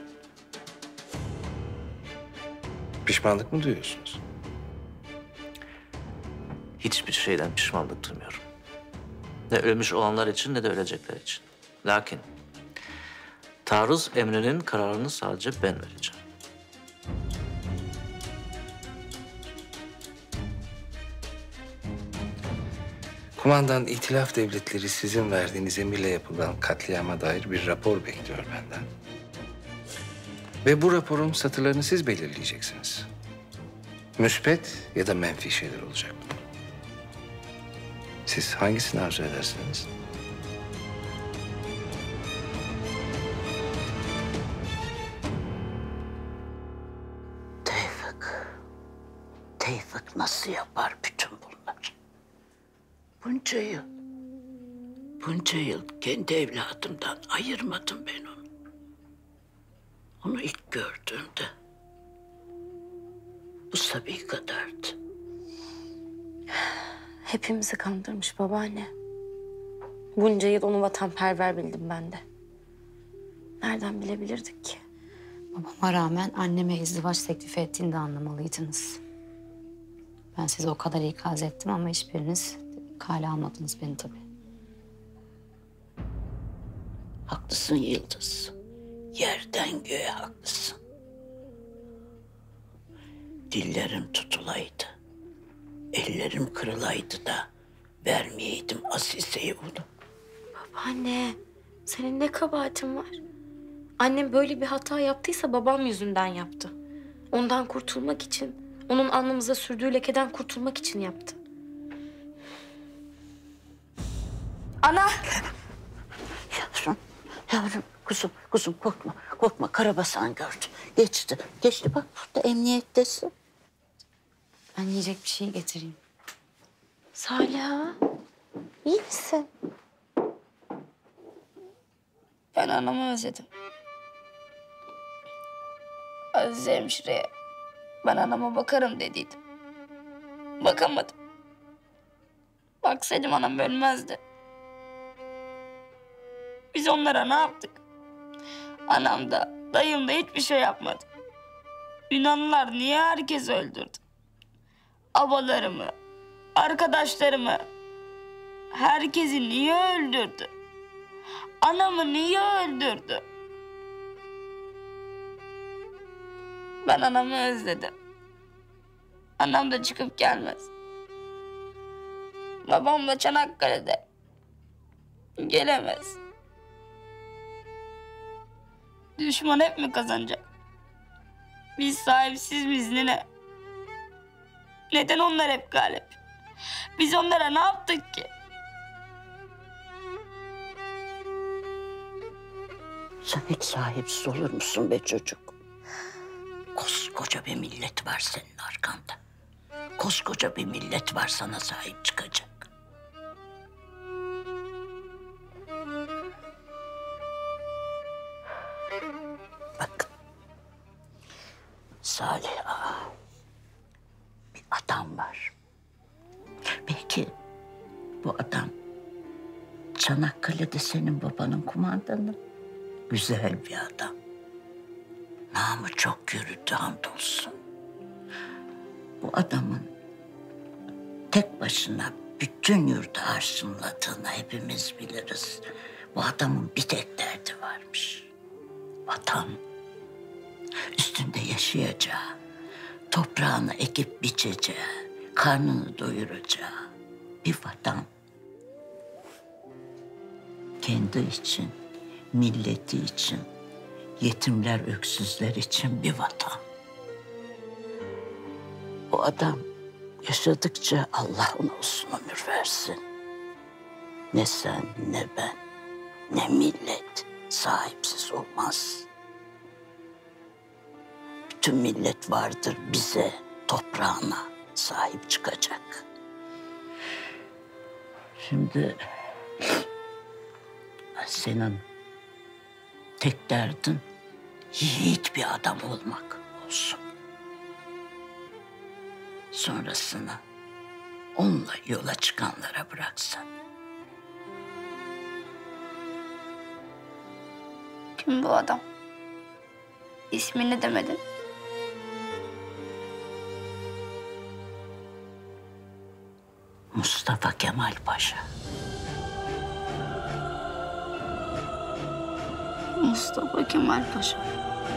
Pişmanlık mı duyuyorsunuz? Hiçbir şeyden pişmanlık duymuyorum. Ne ölmüş olanlar için ne de ölecekler için. Lakin taarruz emrinin kararını sadece ben vereceğim. Kumandan, İtilaf Devletleri sizin verdiğiniz emirle yapılan katliama dair bir rapor bekliyor benden. Ve bu raporun satırlarını siz belirleyeceksiniz. Müspet ya da menfi şeyler olacak. Siz hangisini arzu edersiniz? Tevfik nasıl yapar bütün bunları? Bunca yıl kendi evladımdan ayırmadım ben onu. Onu ilk gördüğümde bu Sabi kadardı. Hepimizi kandırmış babaanne. Bunca yıl onu vatanperver bildim ben de. Nereden bilebilirdik ki? Babama rağmen anneme izdivaç teklifi ettiğini de anlamalıydınız. Ben size o kadar ikaz ettim ama hiçbiriniz kale almadınız beni tabii. Haklısın Yıldız. Yerden göğe haklısın. Dillerim tutulaydı. Ellerim kırılaydı da vermeyeydim Azize'yi onu. Babaanne, senin ne kabahatin var? Annem böyle bir hata yaptıysa babam yüzünden yaptı. Ondan kurtulmak için, onun alnımıza sürdüğü lekeden kurtulmak için yaptı. Ana! Yavrum, kuzum korkma. Karabasan gördü. Geçti bak burada emniyettesin. Ben yiyecek bir şey getireyim. Salih, iyi misin? Ben anamı özledim. Aziz hemşireye ben anama bakarım dediydim. Bakamadım. Baksaydım anam ölmezdi. Biz onlara ne yaptık? Anam da, dayım da hiçbir şey yapmadı. Yunanlılar niye herkesi öldürdü? Abalarımı, arkadaşlarımı, herkesi niye öldürdü? Anamı niye öldürdü? Ben anamı özledim. Anam da çıkıp gelmez. Babam da Çanakkale'de. Gelemez. Düşman hep mi kazanacak? Biz sahipsiz miyiz nene? Neden onlar hep galip? Biz onlara ne yaptık ki? Sen hiç sahipsiz olur musun be çocuk? Koskoca bir millet var senin arkanda. Koskoca bir millet var sana sahip çıkacak. Bakın. Salih ağa. Bir adam var. Belki bu adam Çanakkale'de senin babanın kumandanı. Güzel bir adam. Namı çok yürüdü hamdolsun. Bu adamın tek başına bütün yurdu arşınladığını hepimiz biliriz. Bu adamın bir tek derdi varmış. Vatan. Üstünde yaşayacağı, toprağını ekip biçeceği, karnını doyuracağı bir vatan. Kendi için, milleti için, yetimler, öksüzler için bir vatan. Bu adam yaşadıkça Allah ona uzun ömür versin. Ne sen, ne ben, ne millet sahipsiz olmaz. Bütün millet vardır bize, toprağına sahip çıkacak. Şimdi senin tek derdin yiğit bir adam olmak olsun. Sonrasını onunla yola çıkanlara bıraksan. Kim bu adam? İsmini demedin. Mustafa Kemal Paşa. Mustafa Kemal Paşa.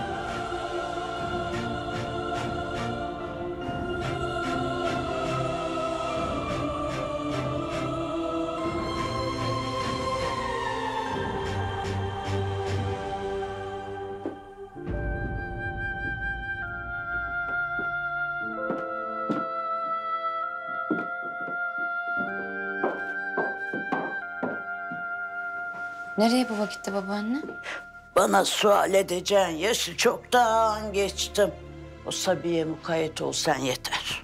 Nereye bu vakitte babaanne? Bana sual edeceğin yaşı çoktan geçtim. O Sabiye mukayyet olsan yeter.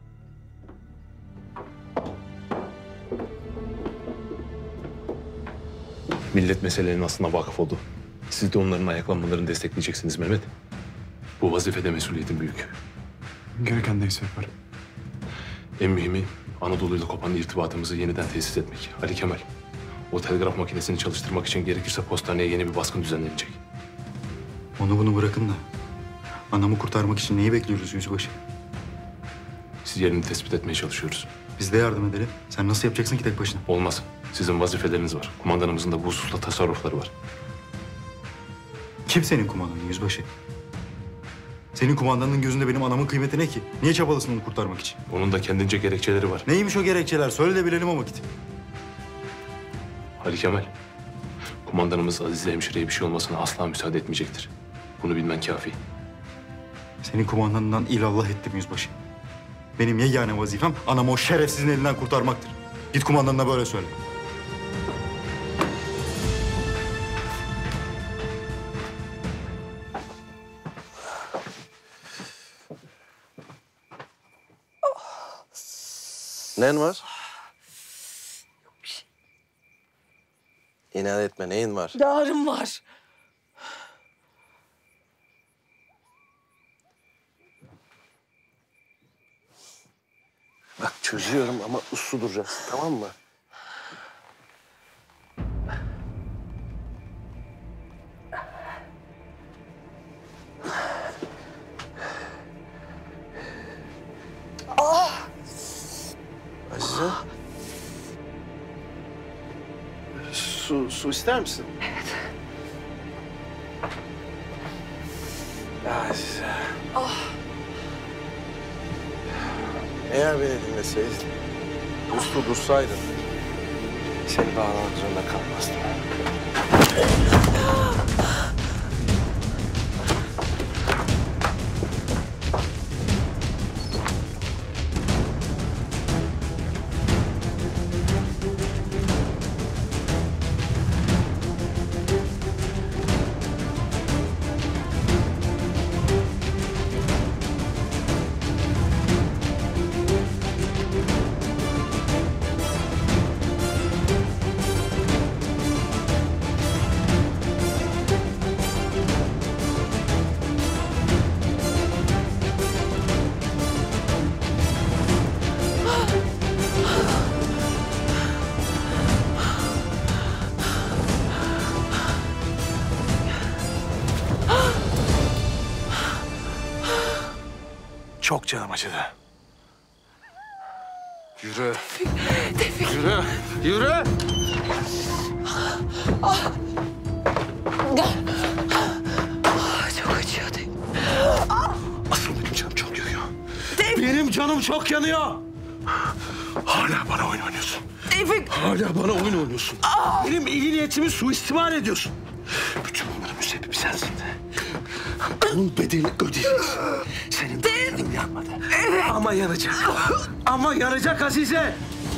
Millet meselelerinin aslında vakıf oldu. Siz de onların ayaklanmalarını destekleyeceksiniz Mehmet. Bu vazifede mesuliyetin büyük. Gereken neyse yaparım. En mühimi Anadolu'yla kopan irtibatımızı yeniden tesis etmek. Ali Kemal, o telgraf makinesini çalıştırmak için gerekirse postaneye yeni bir baskın düzenlenecek. Onu bunu bırakın da anamı kurtarmak için neyi bekliyoruz yüzbaşı? Siz yerini tespit etmeye çalışıyoruz. Biz de yardım edelim. Sen nasıl yapacaksın ki tek başına? Olmaz. Sizin vazifeleriniz var. Kumandanımızın da bu hususla tasarrufları var. Kim senin kumandanın yüzbaşı? Senin kumandanın gözünde benim anamın kıymeti ne ki? Niye çabalasın onu kurtarmak için? Onun da kendince gerekçeleri var. Neymiş o gerekçeler? Söyle de bilelim o vakit. Ali Kemal, kumandanımız Azize hemşireye bir şey olmasına asla müsaade etmeyecektir. Bunu bilmen kafi. Senin kumandanından ilallah ettim yüzbaşı. Benim yegane vazifem anamı o şerefsizin elinden kurtarmaktır. Git kumandanına böyle söyle. Nen var? İnat etme, neyin var? Ağrım var. Bak çözüyorum ama uslu duracaksın, tamam mı? Azize. Su ister misin? Evet. Azize. Eğer beni dinleseydin, uslu dursaydın, seni bağlamak zorunda kalmazdım. Çok canım acıdı. Yürü. Yürü. Yürü. Çok acıyor Tevfik. Asıl benim canım çok yanıyor. Benim canım çok yanıyor. Hala bana oyun oynuyorsun. Tevfik. Hala bana oyun oynuyorsun. Benim iyi niyetimi suistimal ediyorsun. Bütün bunların müsebbibi sensin. Bunun bedelini ödeyeceksin. Senin canın yanmadı. Ama yanacak. Ama yanacak Azize.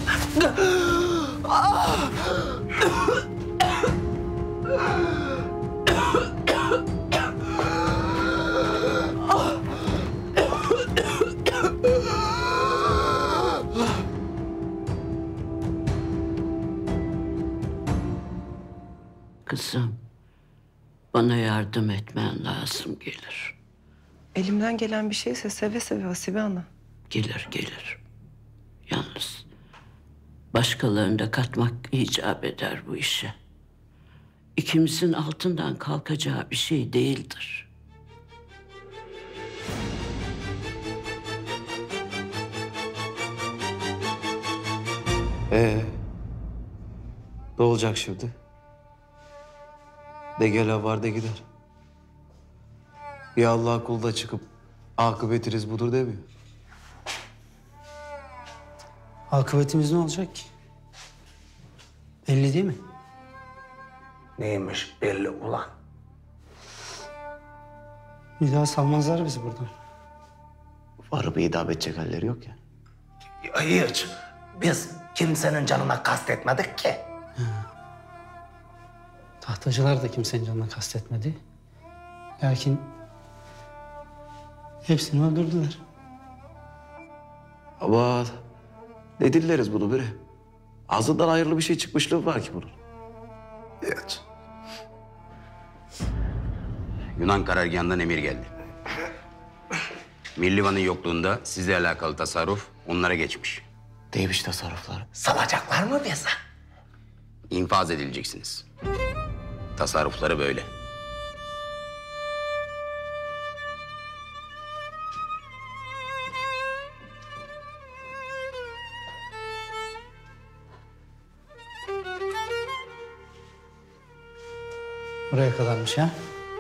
Kızım, bana yardım etmen lazım gelir. Elimden gelen bir şeyse seve seve Hasibe Ana. Gelir. Yalnız başkalarını da katmak icap eder bu işe. İkimizin altından kalkacağı bir şey değildir. Ne olacak şimdi? De gel var de gider. Bir Allah kulu da çıkıp akıbetiniz budur demiyor. Akıbetimiz ne olacak ki? Belli değil mi? Neymiş belli ulan? Bir daha salmazlar bizi buradan. Varıp idam edecek halleri yok ya. Hiç. Biz kimsenin canına kastetmedik ki. Tahtacılar da kimsenin canına kastetmedi. Lakin hepsini öldürdüler. Ama ne dilleriz bunu bre? Ağzından hayırlı bir şey çıkmışlığı var ki bunun. Evet. Yunan karargahından emir geldi. Millivan'ın yokluğunda sizle alakalı tasarruf onlara geçmiş. Neymiş tasarruflar? Salacaklar mı bizi? İnfaz edileceksiniz. Tasarrufları böyle. Buraya kadarmış ha?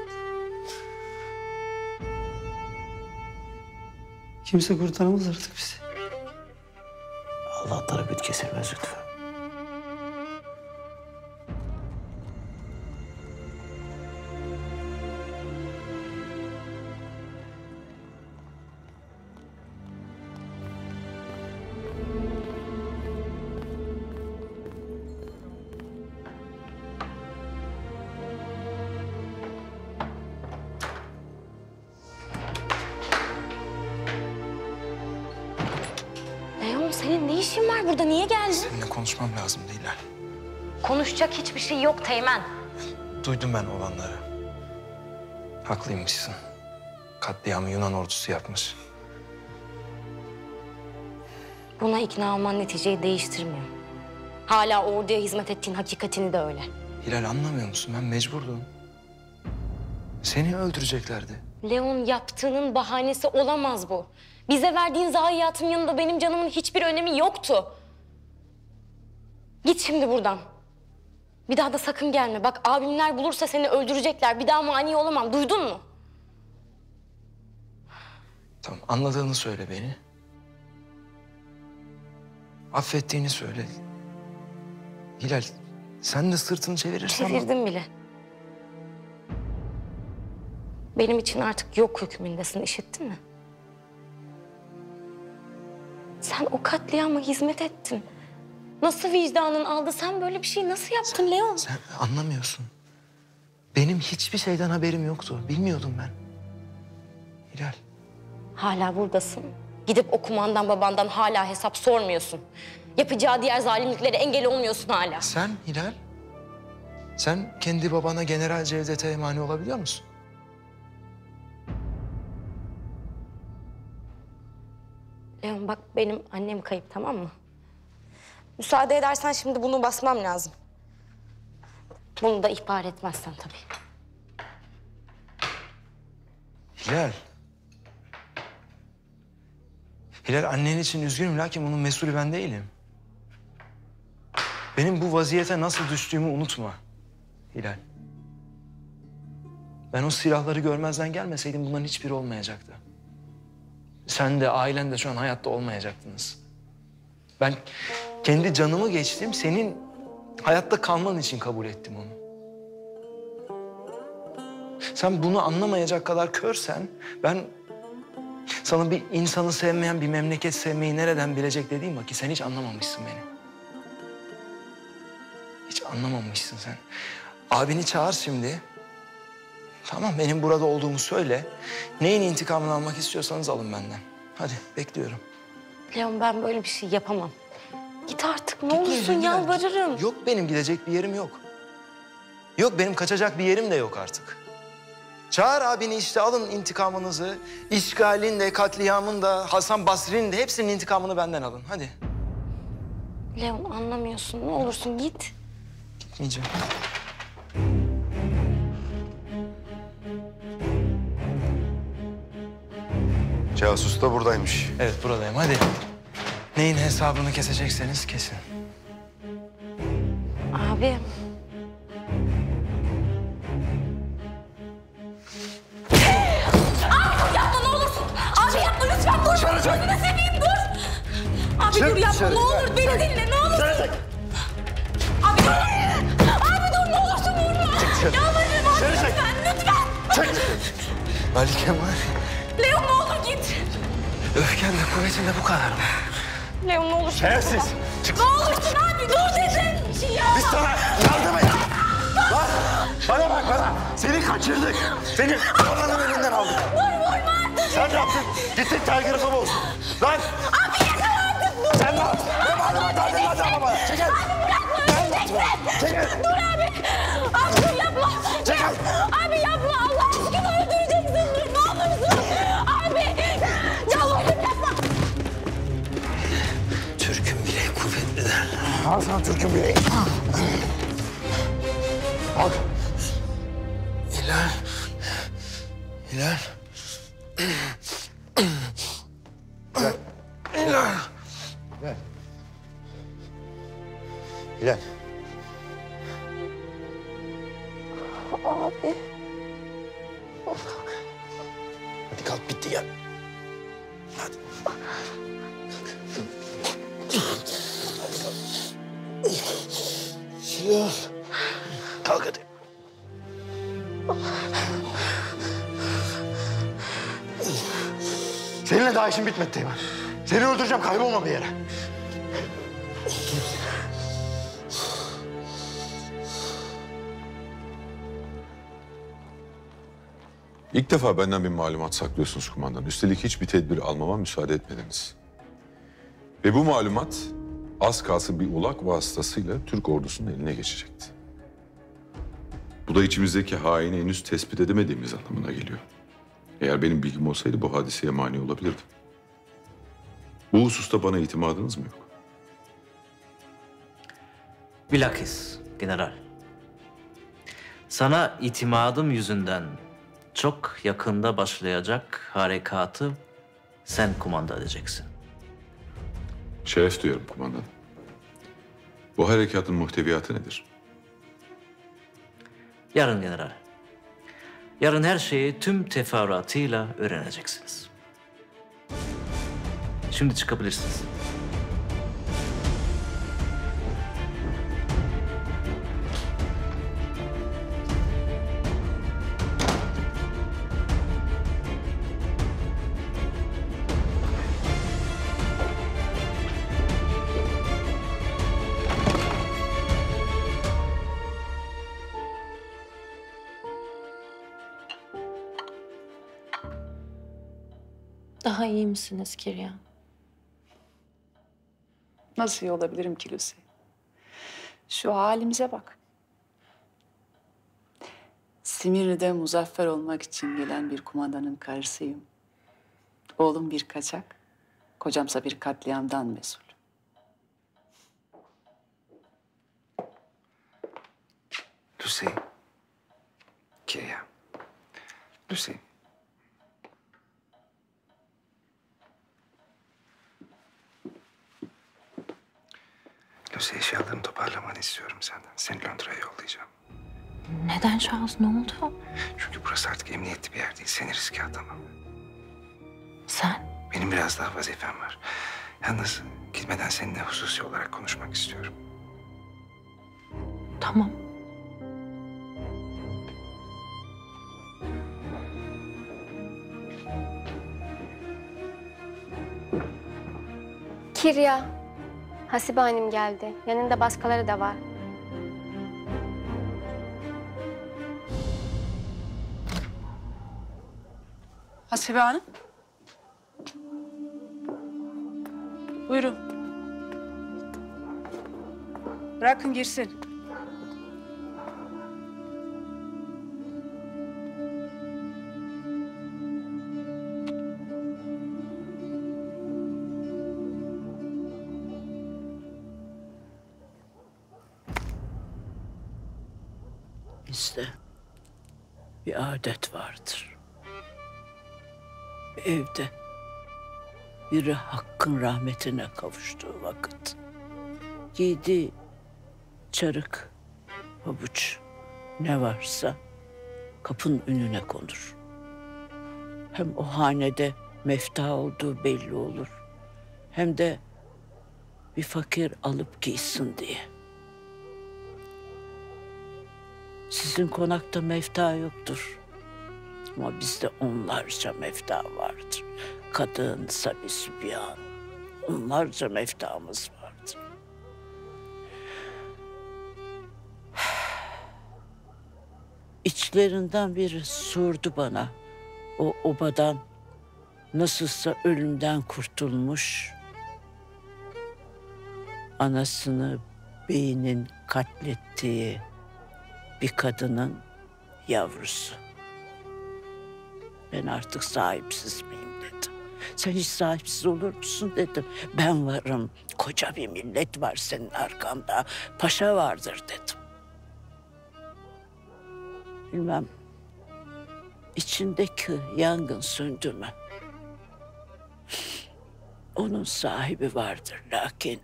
Kimse kurtaramaz artık bizi. Allah'tan ümit kesilmez lütfen. Leon senin ne işin var burada? Niye geldin? Seninle konuşmam lazım Hilal. Konuşacak hiçbir şey yok Teğmen. Duydum ben olanları. Haklıymışsın. Katliamı Yunan ordusu yapmış. Buna ikna olman neticeyi değiştirmiyor. Hala orduya hizmet ettiğin hakikatini de öyle. Hilal anlamıyor musun? Ben mecburdum. Seni öldüreceklerdi. Leon yaptığının bahanesi olamaz bu. Bize verdiğin zayiatın yanında benim canımın hiçbir önemi yoktu. Git şimdi buradan. Bir daha da sakın gelme. Bak abimler bulursa seni öldürecekler. Bir daha mani olamam. Duydun mu? Tamam, anladığını söyle beni. Affettiğini söyle. Hilal, sen de sırtını çevirirsen... Çevirdim bile. Benim için artık yok hükmündesin. İşittin mi? Sen o katliama hizmet ettin. Nasıl vicdanın aldı? Sen böyle bir şey nasıl yaptın Leon? Sen anlamıyorsun. Benim hiçbir şeyden haberim yoktu. Bilmiyordum ben. Hilal. Hala buradasın. Gidip o kumandan babandan hala hesap sormuyorsun. Yapacağı diğer zalimliklere engel olmuyorsun hala. Sen Hilal, sen kendi babana General Cevdet'e mani olabiliyor musun? Leon bak benim annem kayıp, tamam mı? Müsaade edersen şimdi bunu basmam lazım. Bunu da ihbar etmezsen tabii. Hilal. Hilal, annen için üzgünüm lakin bunun mesulü ben değilim. Benim bu vaziyete nasıl düştüğümü unutma Hilal. Ben o silahları görmezden gelmeseydim bunların hiçbiri olmayacaktı. Sen de ailen de şu an hayatta olmayacaktınız. Ben kendi canımı geçtim, senin hayatta kalman için kabul ettim onu. Sen bunu anlamayacak kadar körsen, ben sana bir insanı sevmeyen, bir memleket sevmeyi nereden bilecek dediğim vakit sen hiç anlamamışsın beni. Hiç anlamamışsın sen. Abini çağır şimdi. Tamam, benim burada olduğumu söyle. Neyin intikamını almak istiyorsanız alın benden. Hadi, bekliyorum. Leon, ben böyle bir şey yapamam. Git artık, ne olursun, yalvarırım. Yok, benim gidecek bir yerim yok. Yok, benim kaçacak bir yerim de yok artık. Çağır abini işte, alın intikamınızı. İşgalin de, katliamın da, Hasan Basri'nin de hepsinin intikamını benden alın. Hadi. Leon, anlamıyorsun. Ne olursun git. Gitmeyeceğim. Casus da buradaymış. Evet, buradayım. Hadi. Neyin hesabını kesecekseniz kesin. Abi. Abi yapma, ne olursun. Abi yapma lütfen, dur. Gözünü seveyim, dur. Abi dur, yapma, ne olur beni dinle, ne olur. Abi dur. Abi dur, ne olursun vurma. Yalvarırım abi, lütfen. Ali Kemal. Leon, ne olur git. Öfken de kuvvetin de bu kadar mı? Leon, ne olur. Şerefsiz. Ne olursun abi, dur dedim. Bir şey yapma. Biz sana yardım et. Lan bana bak bana. Seni kaçırdık. Seni oğlanın elinden aldık. Vurma. Sen ne yaptın? Gittin telgrafı bozdun. Lan. Abi yeter artık, dur. Sen ne yaptın? Ne bağırma talimat bana. Çekil. Abi bırakma, öleceksin. Çekil. Dur abi. Abi dur, yapma. Çekil. Abi yapma, Allah aşkına öldüreceksin. Dur, ne olursun. Abi. Yalvarırım, yapma. Türk'ün bileği kuvvetli derler. Al sana Türk'ün bileği. Al. Hilal. Hilal. Gel. Hilal. Gel. Hilal. Abi. Hadi kalk, bitti ya. Hadi. Hilal. Kalk hadi. Seninle daha işim bitmedi Teğmen. Seni öldüreceğim, kaybolma bir yere. İlk defa benden bir malumat saklıyorsunuz kumandan. Üstelik hiçbir tedbir almama müsaade etmediniz. Ve bu malumat az kalsın bir ulak vasıtasıyla Türk ordusunun eline geçecekti. Bu da içimizdeki haini henüz tespit edemediğimiz anlamına geliyor. Eğer benim bilgim olsaydı bu hadiseye mani olabilirdim. Bu hususta bana itimadınız mı yok? Bilakis general. Sana itimadım yüzünden çok yakında başlayacak harekatı sen kumanda edeceksin. Şeref duyuyorum kumandan. Bu harekatın muhteviyatı nedir? Yarın general. Yarın her şeyi tüm teferruatıyla öğreneceksiniz. Şimdi çıkabilirsiniz. Daha iyi misiniz Kirya? Nasıl iyi olabilirim ki Lucy? Şu halimize bak. Simirli'de muzaffer olmak için gelen bir kumandanın karısıyım. Oğlum bir kaçak, kocamsa bir katliamdan mesul. Lucy. Kirya. Lucy. Dosya eşyalarını toparlamanı istiyorum senden. Seni Londra'ya yollayacağım. Neden Charles? Ne oldu? Çünkü burası artık emniyetli bir yer değil. Seni riske atamam. Sen? Benim biraz daha vazifem var. Yalnız gitmeden seninle hususi olarak konuşmak istiyorum. Tamam. Kirya, Hasibe Hanım geldi. Yanında başkaları da var. Hasibe Hanım. Buyurun. Bırakın girsin. Bizde bir adet vardır. Evde biri Hakk'ın rahmetine kavuştuğu vakit giydiği çarık, pabuç ne varsa kapının önüne konur. Hem o hanede mefta olduğu belli olur, hem de bir fakir alıp giysin diye. Sizin konakta mefta yoktur. Ama bizde onlarca mefta vardır. Kadın, sabi, sübyan. Onlarca meftamız vardır. İçlerinden biri sordu bana. O obadan nasılsa ölümden kurtulmuş, anasını beyinin katlettiği bir kadının yavrusu. Ben artık sahipsiz miyim dedim. Sen hiç sahipsiz olur musun dedim. Ben varım, koca bir millet var senin arkanda, paşa vardır dedim. Bilmem içindeki yangın söndü mü? Onun sahibi vardır lakin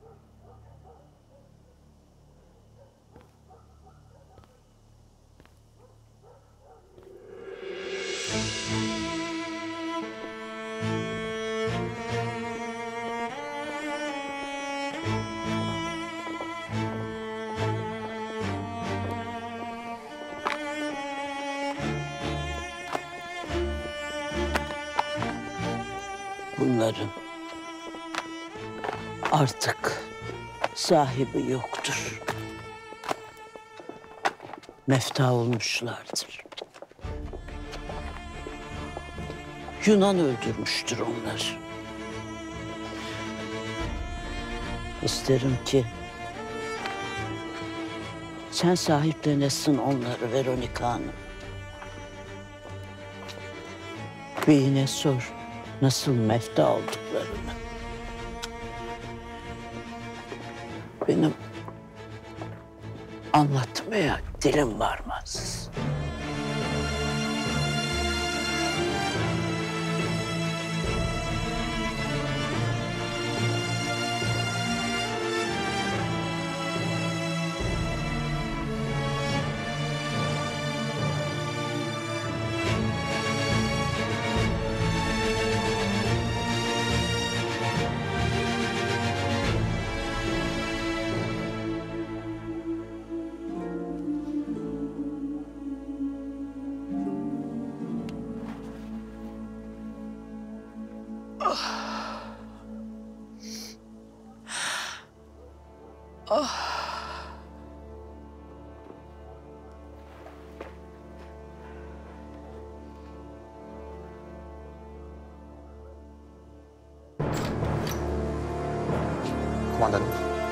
bunların artık sahibi yoktur. Mefta olmuşlardır. Yunan öldürmüştür onları. İsterim ki sen sahiplenesin onları Veronika Hanım. Beyine sor nasıl mefta olduklarını. Benim anlatmaya dilim varmaz. Kumandanım.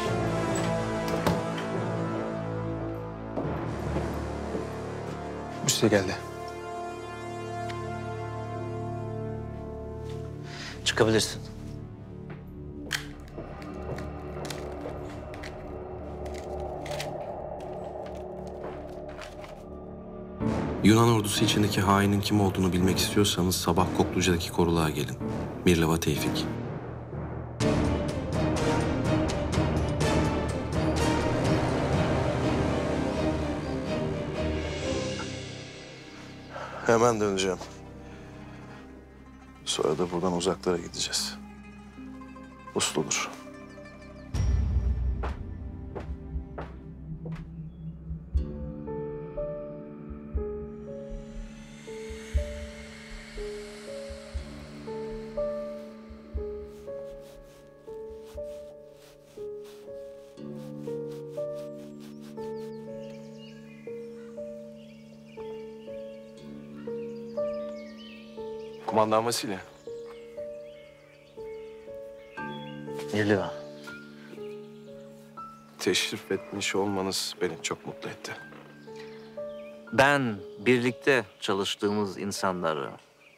Üste geldi. Çıkabilirsin. Yunan ordusu içindeki hainin kim olduğunu bilmek istiyorsanız sabah Kokluca'daki koruluğa gelin. Mirlava Tevfik. Hemen döneceğim. Sonra da buradan uzaklara gideceğiz. Usludur. Kumandan Vasile. Mirlivan. Teşrif etmiş olmanız beni çok mutlu etti. Ben birlikte çalıştığımız insanları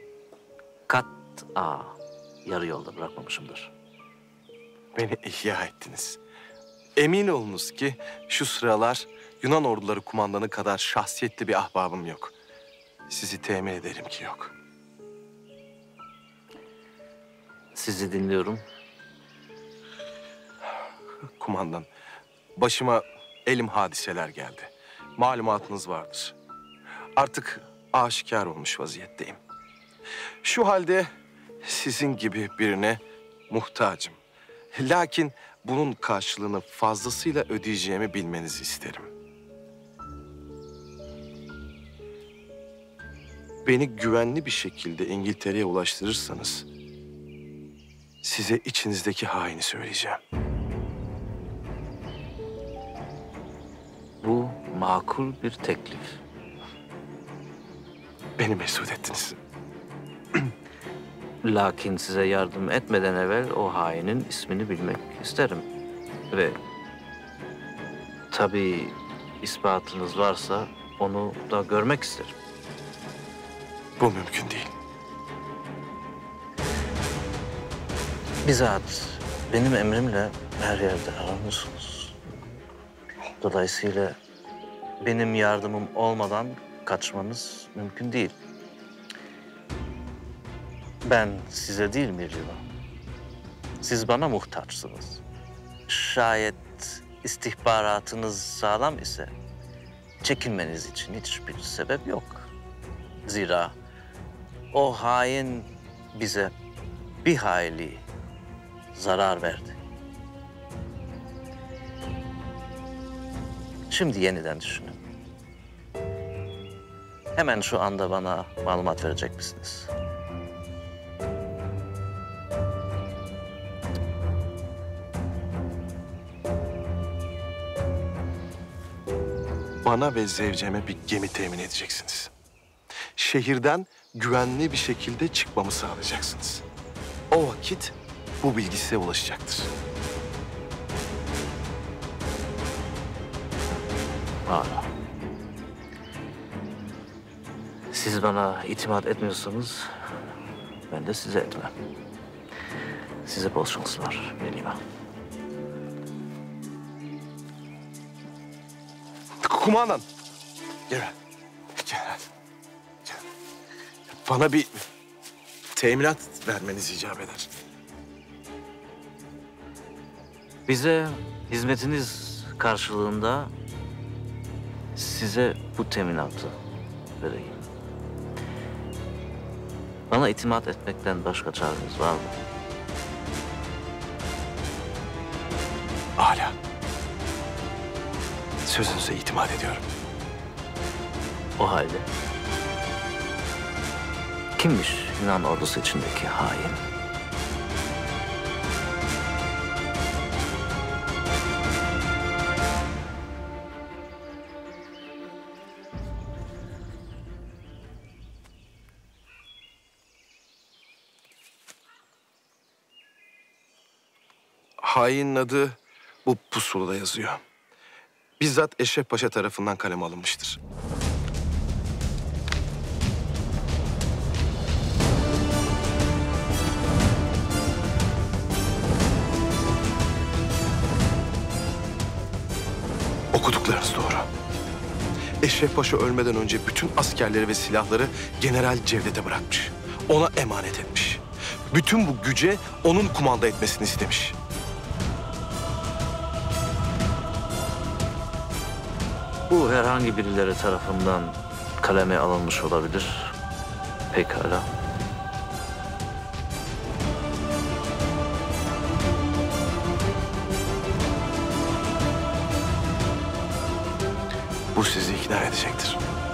kat'a yarı yolda bırakmamışımdır. Beni ihya ettiniz. Emin olunuz ki şu sıralar Yunan orduları kumandanı kadar şahsiyetli bir ahbabım yok. Sizi temin ederim ki yok. Sizi dinliyorum. Kumandan, başıma elim hadiseler geldi. Malumatınız vardır. Artık aşikar olmuş vaziyetteyim. Şu halde sizin gibi birine muhtacım. Lakin bunun karşılığını fazlasıyla ödeyeceğimi bilmenizi isterim. Beni güvenli bir şekilde İngiltere'ye ulaştırırsanız size içinizdeki haini söyleyeceğim. Bu makul bir teklif. Beni mesut ettiniz. Lakin size yardım etmeden evvel o hainin ismini bilmek isterim. Ve tabii ispatınız varsa onu da görmek isterim. Bu mümkün değil. Bizzat benim emrimle her yerde aranıyorsunuz. Dolayısıyla benim yardımım olmadan kaçmanız mümkün değil. Ben size değil Mirlivan. Siz bana muhtaçsınız. Şayet istihbaratınız sağlam ise çekinmeniz için hiçbir sebep yok. Zira o hain bize bir hayli zarar verdi. Şimdi yeniden düşünün. Hemen şu anda bana malumat verecek misiniz? Bana ve zevceme bir gemi temin edeceksiniz. Şehirden güvenli bir şekilde çıkmamı sağlayacaksınız. O vakit bu bilgi size ulaşacaktır. Hala. Siz bana itimat etmiyorsanız ben de size etmem. Size bol şanslar Mirlivan. Kumandan. Gel. Gel. Gel. Bana bir teminat vermeniz icap eder. Bize hizmetiniz karşılığında size bu teminatı vereyim. Bana itimat etmekten başka çareniz var mı? Hala. Sözünüze itimat ediyorum. O halde kimmiş Yunan ordusu içindeki hain? Hainin adı bu pusulada yazıyor. Bizzat Eşref Paşa tarafından kaleme alınmıştır. Okuduklarınız doğru. Eşref Paşa ölmeden önce bütün askerleri ve silahları General Cevdet'e bırakmış. Ona emanet etmiş. Bütün bu güce onun kumanda etmesini istemiş. Bu herhangi birileri tarafından kaleme alınmış olabilir. Pekala. Bu sizi ikna edecektir.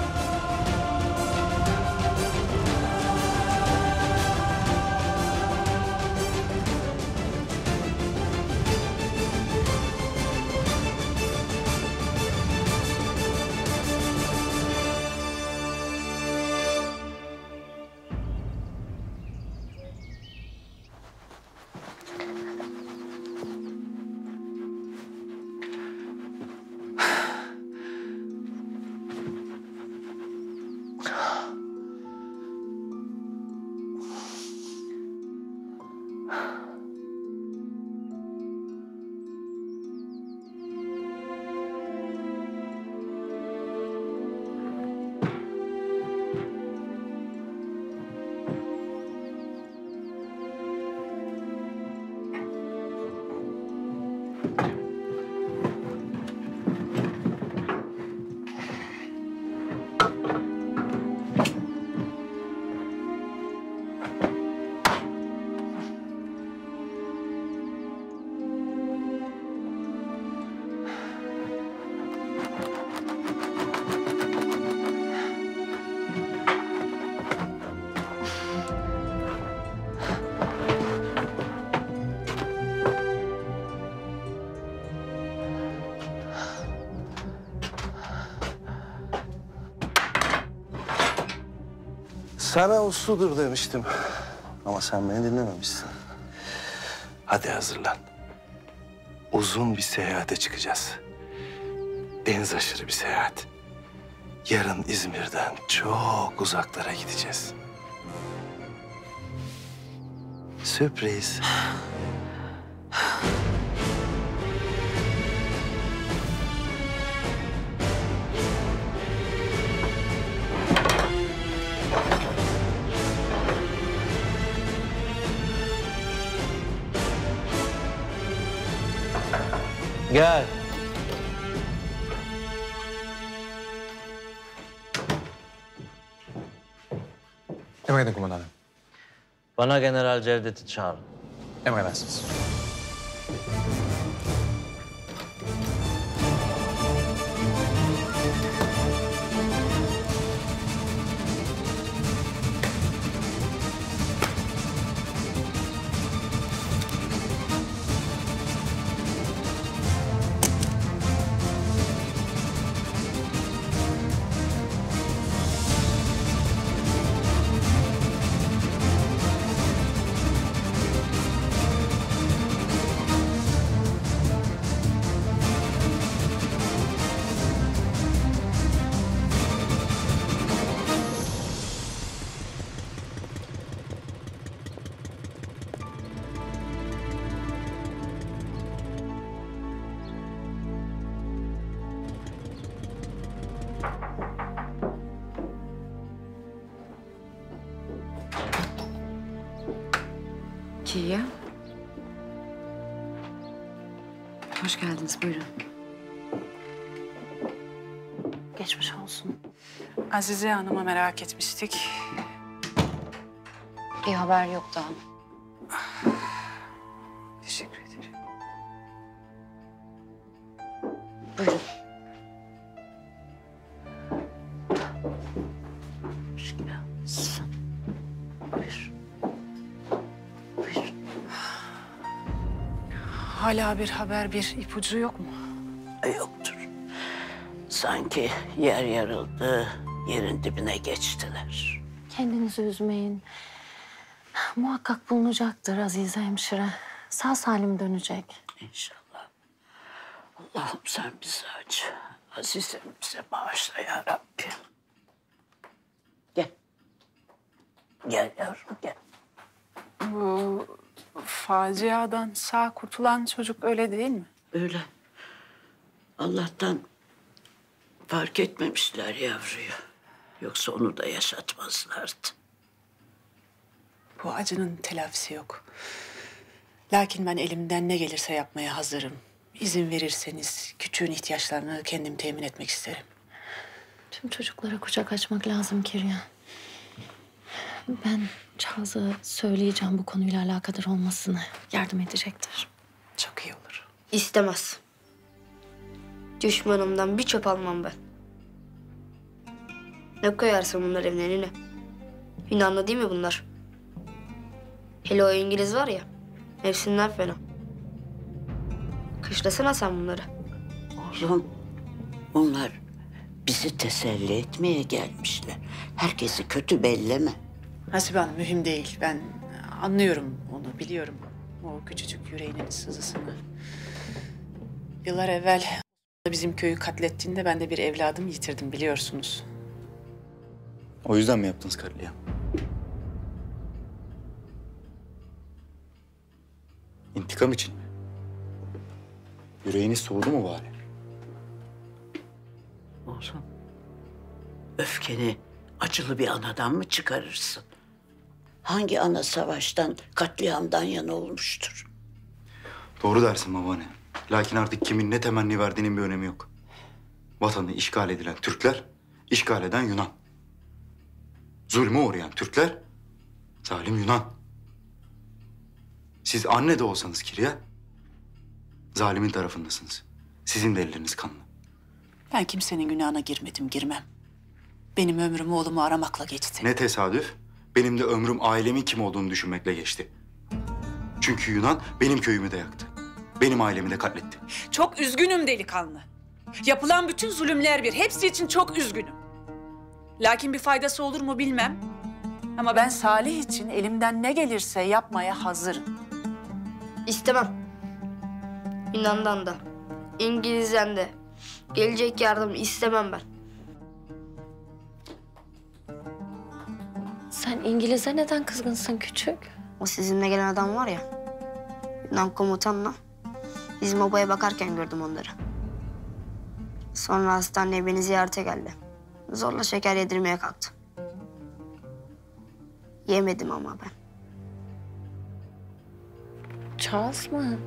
Sana usludur demiştim. Ama sen beni dinlememişsin. Hadi hazırlan. Uzun bir seyahate çıkacağız. Deniz aşırı bir seyahat. Yarın İzmir'den çok uzaklara gideceğiz. Sürpriz. Gel. Emredin kumandanım. Bana General Cevdet'i çağırın. Emredersiniz. Kiya. Hoş geldiniz, buyurun. Geçmiş olsun. Azize Hanım'ı merak etmiştik. Bir haber yok daha. Teşekkür ederim. Buyurun. Hoş geldiniz. Buyur. Hala bir haber, bir ipucu yok mu? Yoktur. Sanki yer yarıldı, yerin dibine geçtiler. Kendinizi üzmeyin. Muhakkak bulunacaktır Azize hemşire. Sağ salim dönecek. İnşallah. Allah'ım sen bizi aç. Azizemize bağışla ya Rabbi. Gel. Gel yavrum gel. Bu faciadan sağ kurtulan çocuk öyle değil mi? Öyle. Allah'tan fark etmemişler yavruyu. Yoksa onu da yaşatmazlardı. Bu acının telafisi yok. Lakin ben elimden ne gelirse yapmaya hazırım. İzin verirseniz küçüğün ihtiyaçlarını kendim temin etmek isterim. Tüm çocuklara kucak açmak lazım Kirya. Ben Charles'a söyleyeceğim bu konuyla alakadar olmasını. Yardım edecektir. Çok iyi olur. İstemez. Düşmanımdan bir çöp almam ben. Ne koyarsın bunlar evlerine? Yunanlı değil mi bunlar? Hele o İngiliz var ya, hepsinden fena. Kışlasana sen bunları. Oğlum, bunlar bizi teselli etmeye gelmişler. Herkesi kötü belleme. Hasibe Hanım mühim değil. Ben anlıyorum onu, biliyorum. O küçücük yüreğinin sızısını. Yıllar evvel bizim köyü katlettiğinde ben de bir evladımı yitirdim biliyorsunuz. O yüzden mi yaptınız katliam? İntikam için mi? Yüreğiniz soğudu mu bari? Oğlum, öfkeni acılı bir anadan mı çıkarırsın? Hangi ana savaştan, katliamdan yana olmuştur? Doğru dersin babaanne. Lakin artık kimin ne temenni verdiğinin bir önemi yok. Vatanı işgal edilen Türkler, işgal eden Yunan. Zulme uğrayan Türkler, zalim Yunan. Siz anne de olsanız Kirya, zalimin tarafındasınız. Sizin de elleriniz kanlı. Ben kimsenin günahına girmedim, girmem. Benim ömrüm oğlumu aramakla geçti. Ne tesadüf, benim de ömrüm ailemin kim olduğunu düşünmekle geçti. Çünkü Yunan benim köyümü de yaktı. Benim ailemi de katletti. Çok üzgünüm delikanlı. Yapılan bütün zulümler bir. Hepsi için çok üzgünüm. Lakin bir faydası olur mu bilmem. Ama ben Salih için elimden ne gelirse yapmaya hazırım. İstemem. Yunan'dan da, İngiliz'den de gelecek yardım istemem ben. Sen İngiliz'e neden kızgınsın küçük? O sizinle gelen adam var ya, Yunan komutanla bizim obaya bakarken gördüm onları. Sonra hastaneye beni ziyarete geldi. Zorla şeker yedirmeye kalktı. Yemedim ama ben. Charles mı?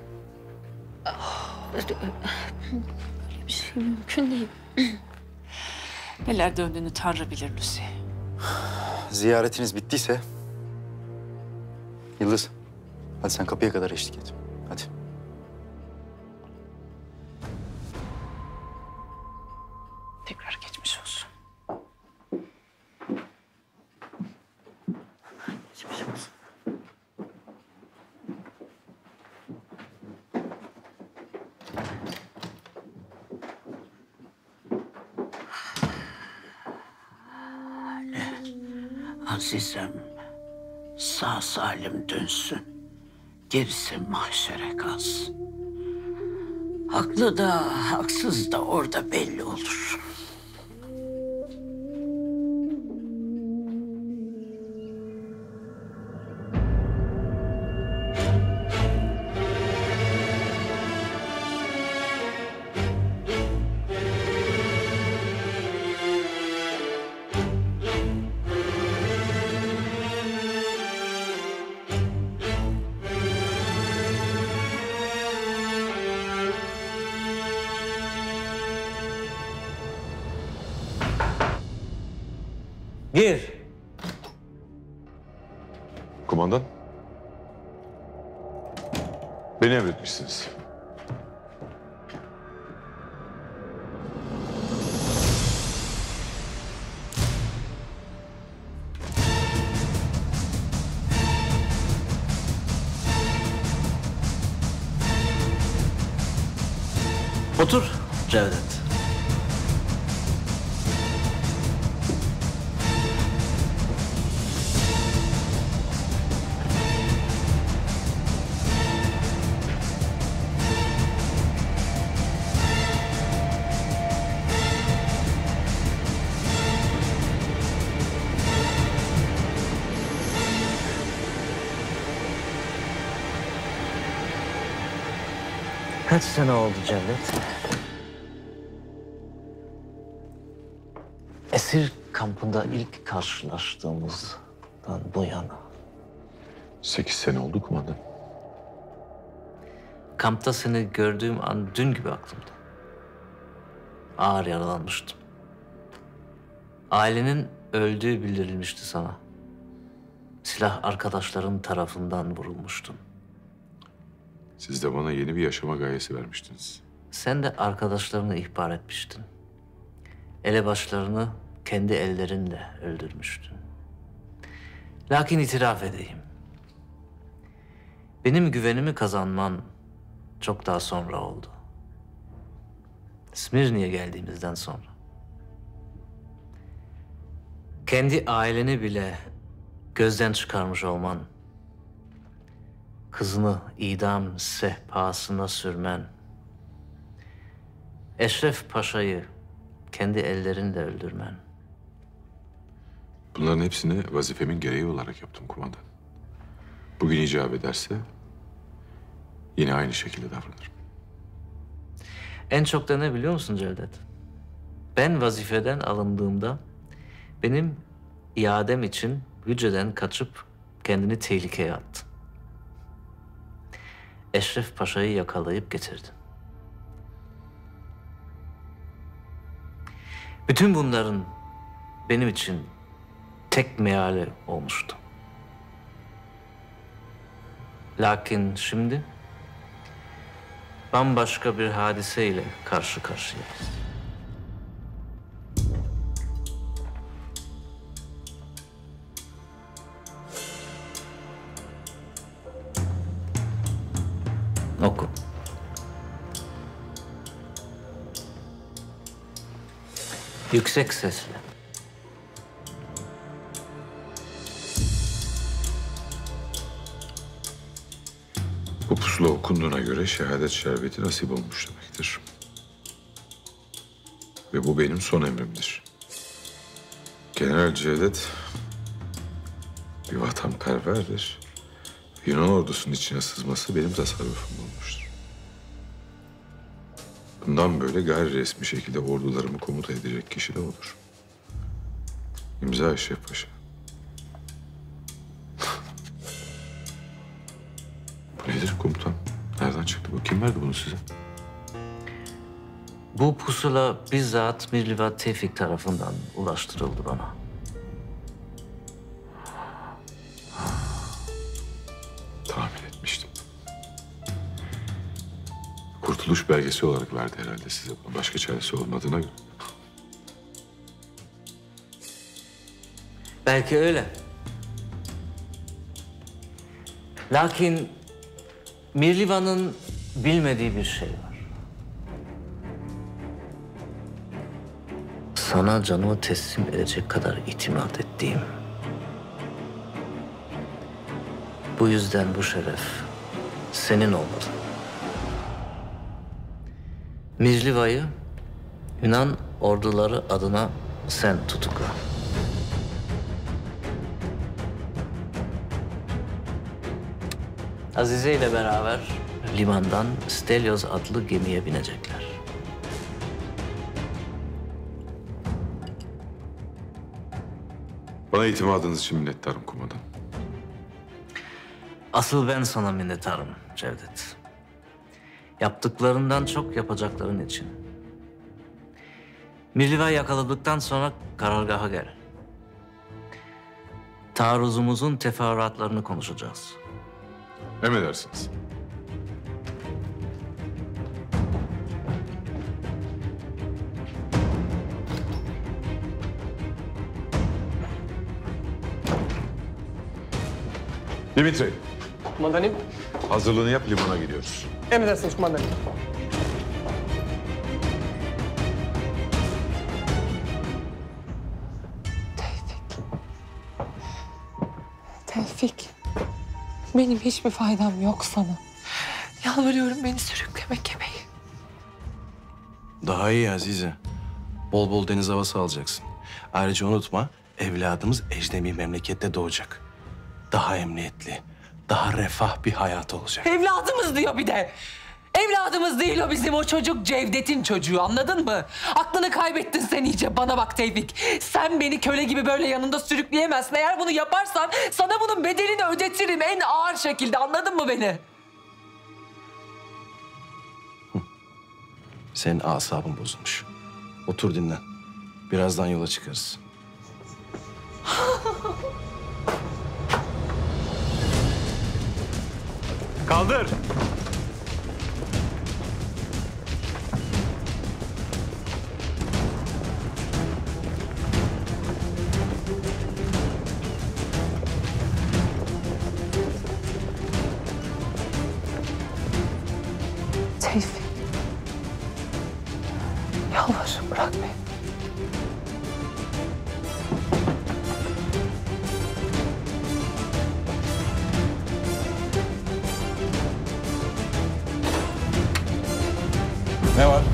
Böyle bir şey mümkün değil. Neler döndüğünü Tanrı bilir Lucy. Ziyaretiniz bittiyse... Yıldız, hadi sen kapıya kadar eşlik et. Hadi. Tekrar geçmiş olsun. Geçmiş olsun. Azizem sağ salim dönsün. Gerisi mahşere kalsın. Haklı da haksız da orada belli olur. Gir. Kumandan. Beni emretmişsiniz. Otur Cevdet. Kaç sene oldu Cevdet? Esir kampında ilk karşılaştığımızdan bu yana. 8 sene oldu kumandan. Kampta seni gördüğüm an dün gibi aklımda. Ağır yaralanmıştım. Ailenin öldüğü bildirilmişti sana. silah arkadaşların tarafından vurulmuştun. Siz de bana yeni bir yaşama gayesi vermiştiniz. Sen de arkadaşlarını ihbar etmiştin. Elebaşlarını kendi ellerinle öldürmüştün. Lakin itiraf edeyim. Benim güvenimi kazanman çok daha sonra oldu. Smirni'ye geldiğimizden sonra. Kendi aileni bile gözden çıkarmış olman, kızını idam sehpasına sürmen, Eşref Paşa'yı kendi ellerinle öldürmen. Bunların hepsini vazifemin gereği olarak yaptım kumandan. Bugün icap ederse yine aynı şekilde davranırım. En çok da ne biliyor musun Cevdet? Ben vazifeden alındığımda benim iadem için hücreden kaçıp kendini tehlikeye attın. Eşref Paşa'yı yakalayıp getirdin. Bütün bunların benim için tek meali olmuştu. Lakin şimdi bambaşka bir hadiseyle karşı karşıyayız. Oku. Yüksek sesle. Bu pusula okunduğuna göre şehadet şerbeti nasip olmuş demektir. Ve bu benim son emrimdir. General Cevdet bir vatanperverdir. Yunan ordusunun içine sızması benim tasarrufum olmuştur. Bundan böyle gayri resmi şekilde ordularımı komuta edecek kişi de odur. İmza Eşref Paşa. Bu nedir komutan? Nereden çıktı bu? Kim verdi bunu size? Bu pusula bizzat Mirlivat Tevfik tarafından ulaştırıldı bana. Tahmin etmiştim. Kurtuluş belgesi olarak verdi herhalde size. Başka çaresi olmadığına göre. Belki öyle. Lakin Mirlivan'ın bilmediği bir şey var. Sana canımı teslim edecek kadar itimat ettiğim. Bu yüzden bu şeref senin olmalı. Mirliva'yı Yunan orduları adına sen tutukla. Azize ile beraber limandan Stelios adlı gemiye binecekler. Bana itimadınız için minnettarım kumandan. Asıl ben sana minnettarım Cevdet. Yaptıklarından çok yapacakların için. Mirliva yakaladıktan sonra karargaha gel. Taarruzumuzun teferruatlarını konuşacağız. Emredersiniz. Dimitri, Kumandanım. hazırlığını yap, limana gidiyoruz. Emredersiniz kumandanım. Tevfik, benim hiçbir faydam yok sana. Yalvarıyorum beni sürükleme kemeyi. Daha iyi Azize. Bol bol deniz havası alacaksın. Ayrıca unutma, evladımız ecnebi memlekette doğacak. Daha emniyetli, daha refah bir hayat olacak. Evladımız diyor bir de. Evladımız değil o bizim, o çocuk Cevdet'in çocuğu, anladın mı? Aklını kaybettin sen iyice. Bana bak Tevfik, sen beni köle gibi böyle yanında sürükleyemezsin. Eğer bunu yaparsan sana bunun bedelini ödetirim en ağır şekilde, anladın mı beni? Senin asabın bozulmuş. Otur dinlen. Birazdan yola çıkarız. Kaldır. Tevfik. Yalvarırım bırak beni. Ne var?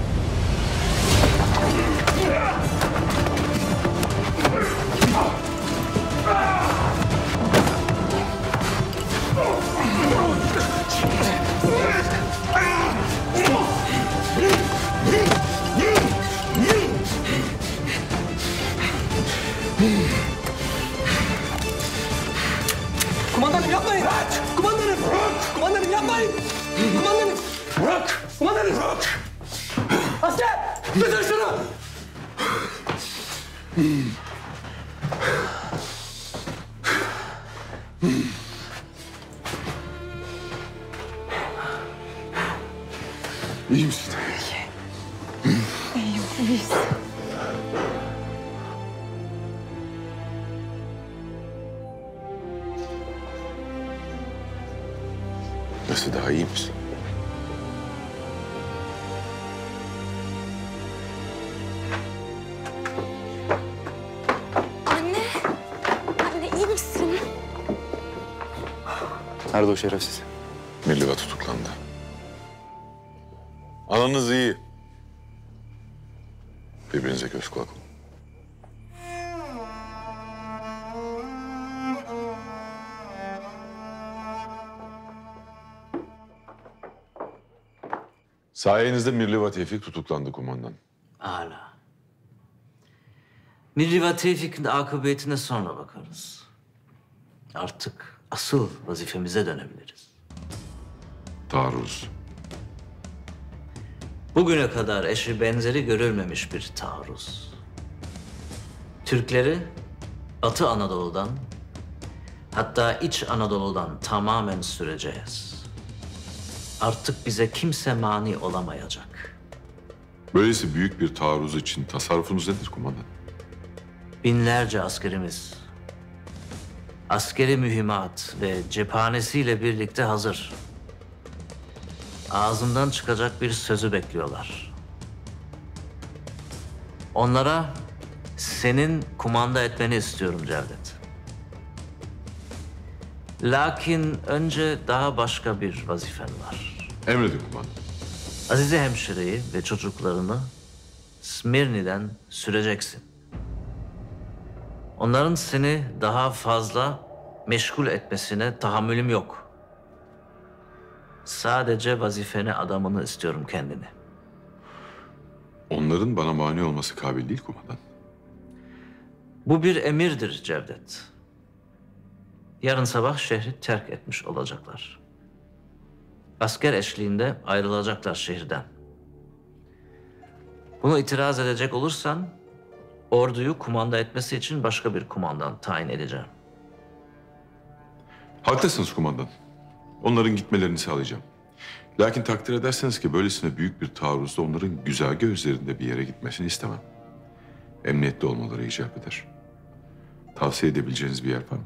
Kumandanım yapmayın! Kumandanım! Kumandanım yapmayın! Kumandanım! Bırak! Kumandanım! Asker! Götür şunu! İyi misin? İyiyim, iyiyiz. Nasıl, daha iyi misin? Anne. Anne iyi misin? Nerede o şerefsiz? Mirliva tutuklandı. Ananız iyi. Birbirinize göz kulak olun. Sayenizde Mirliva Tevfik tutuklandı kumandan. Âlâ. Mirliva Tevfik'in akıbetine sonra bakarız. Artık asıl vazifemize dönebiliriz. Taarruz. Bugüne kadar eşi benzeri görülmemiş bir taarruz. Türkleri Batı Anadolu'dan, hatta İç Anadolu'dan tamamen süreceğiz. Artık bize kimse mani olamayacak. Böylesi büyük bir taarruz için tasarrufunuz nedir kumandan? Binlerce askerimiz, askeri mühimmat ve cephanesiyle birlikte hazır. Ağzımdan çıkacak bir sözü bekliyorlar. Onlara senin kumanda etmeni istiyorum Cevdet. Lakin önce daha başka bir vazifen var. Emredin kumandan. Azize hemşireyi ve çocuklarını Smirni'den süreceksin. Onların seni daha fazla meşgul etmesine tahammülüm yok. Sadece vazifene adamını istiyorum kendini. Onların bana mani olması kabil değil kumandan. Bu bir emirdir Cevdet. Yarın sabah şehri terk etmiş olacaklar. Asker eşliğinde ayrılacaklar şehirden. Bunu itiraz edecek olursan orduyu kumanda etmesi için başka bir kumandan tayin edeceğim. Haklısınız kumandan. Onların gitmelerini sağlayacağım. Lakin takdir ederseniz ki böylesine büyük bir taarruzda onların güzergah üzerinde bir yere gitmesini istemem. Emniyette olmaları icap eder. Tavsiye edebileceğiniz bir yer var mı?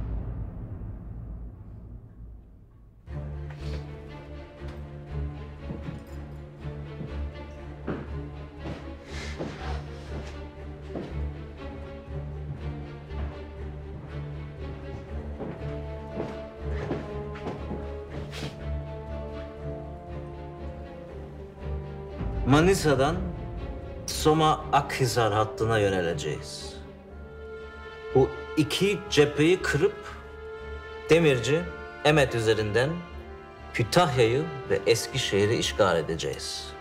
Manisa'dan Soma-Akhisar hattına yöneleceğiz. Bu iki cepheyi kırıp Demirci, Emet üzerinden Kütahya'yı ve Eskişehir'i işgal edeceğiz.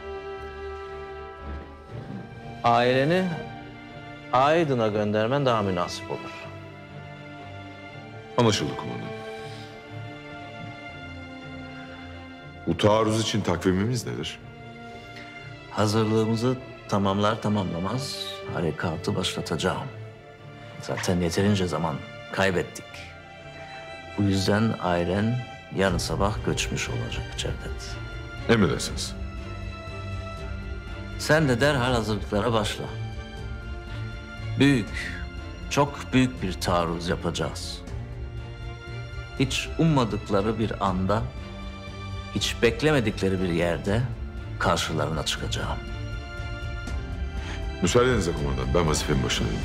Aileni Aydın'a göndermen daha münasip olur. Anlaşıldı kumandan. Bu taarruz için takvimimiz nedir? Hazırlığımızı tamamlar tamamlamaz harekatı başlatacağım. Zaten yeterince zaman kaybettik. Bu yüzden ailen yarın sabah göçmüş olacak Cevdet. Emredersiniz. Sen de derhal hazırlıklara başla. Çok büyük bir taarruz yapacağız. Hiç ummadıkları bir anda, hiç beklemedikleri bir yerde karşılarına çıkacağım. Müsaadenizle kumandan, ben vazifemin başındayım.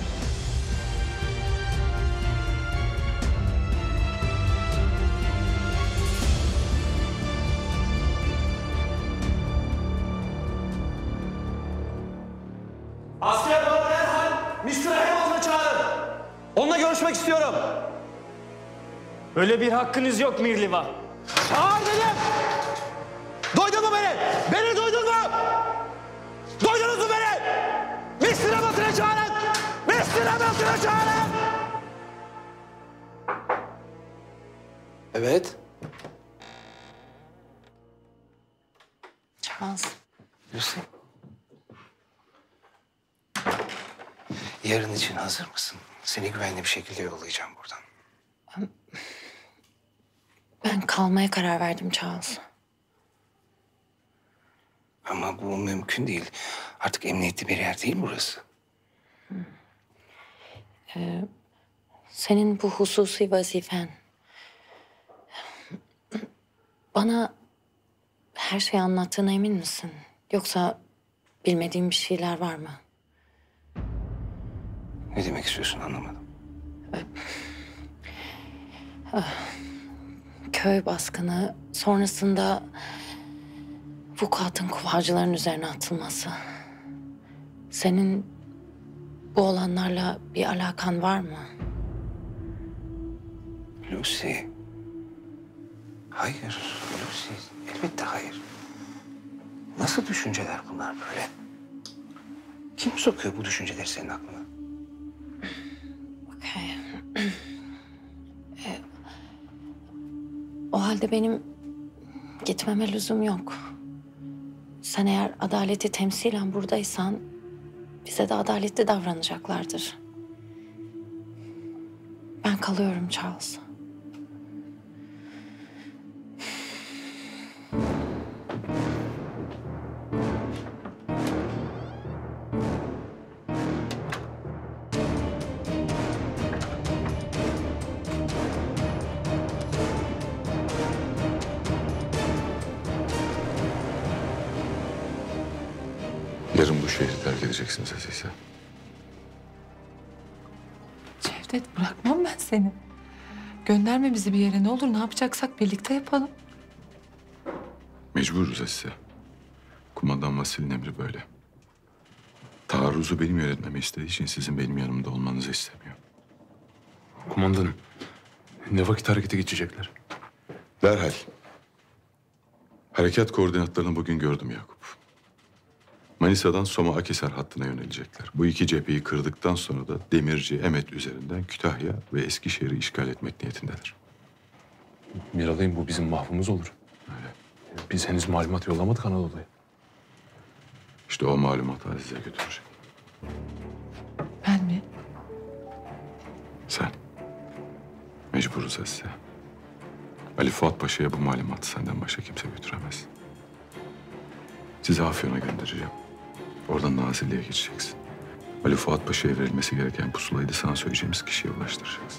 Asker bana derhal Mr. Hamilton'ı çağırın. Onunla görüşmek istiyorum. Öyle bir hakkınız yok Mirliva. Çağır dedim. Duydun mu beni? Beni duydun mu? Duydunuz mu beni? Mr. Hamilton'ı çağırın. Mr. Hamilton'ı çağırın. Evet. Charles. Lucy. Yarın için hazır mısın? Seni güvenli bir şekilde yollayacağım buradan. Ben kalmaya karar verdim Charles. Ama bu mümkün değil. Artık emniyetli bir yer değil burası. Senin bu hususi vazifen. Bana her şeyi anlattığına emin misin? Yoksa bilmediğim bir şeyler var mı? Ne demek istiyorsun anlamadım. Köy baskını sonrasında vukuatın kuvacıların üzerine atılması. Senin bu olanlarla bir alakan var mı? Lucy. Hayır Lucy. Elbette hayır. Nasıl düşünceler bunlar böyle? Kim sokuyor bu düşünceleri senin aklına? Okay. O halde benim gitmeme lüzum yok. Sen eğer adaleti temsilen buradaysan bize de adaletli davranacaklardır. Ben kalıyorum Charles. Yarın bu şehri terk edeceksiniz Azize. Cevdet bırakmam ben seni. Gönderme bizi bir yere ne olur, ne yapacaksak birlikte yapalım. Mecburuz Azize. Kumandan Vasil'in emri böyle. Taarruzu benim yönetmemi istediği için sizin benim yanımda olmanızı istemiyor. Kumandanım, ne vakit harekete geçecekler? Derhal. Harekat koordinatlarını bugün gördüm Yakup. Manisa'dan Soma-Akhisar hattına yönelecekler. Bu iki cepheyi kırdıktan sonra da Demirci, Emet üzerinden Kütahya ve Eskişehir'i işgal etmek niyetindedir. Miralay'ım bu bizim mahvumuz olur. Öyle. Biz henüz malumat yollamadık Anadolu'ya. İşte o malumatı Azize götürecek. Ben mi? Sen. Mecburuz Azize. Ali Fuat Paşa'ya bu malumatı senden başka kimse götüremez. Sizi Afyon'a göndereceğim. Oradan Nazilli'ye geçeceksin. Ali Fuat Paşa'ya verilmesi gereken pusulayı da sana söyleyeceğimiz kişiye ulaştıracaksın.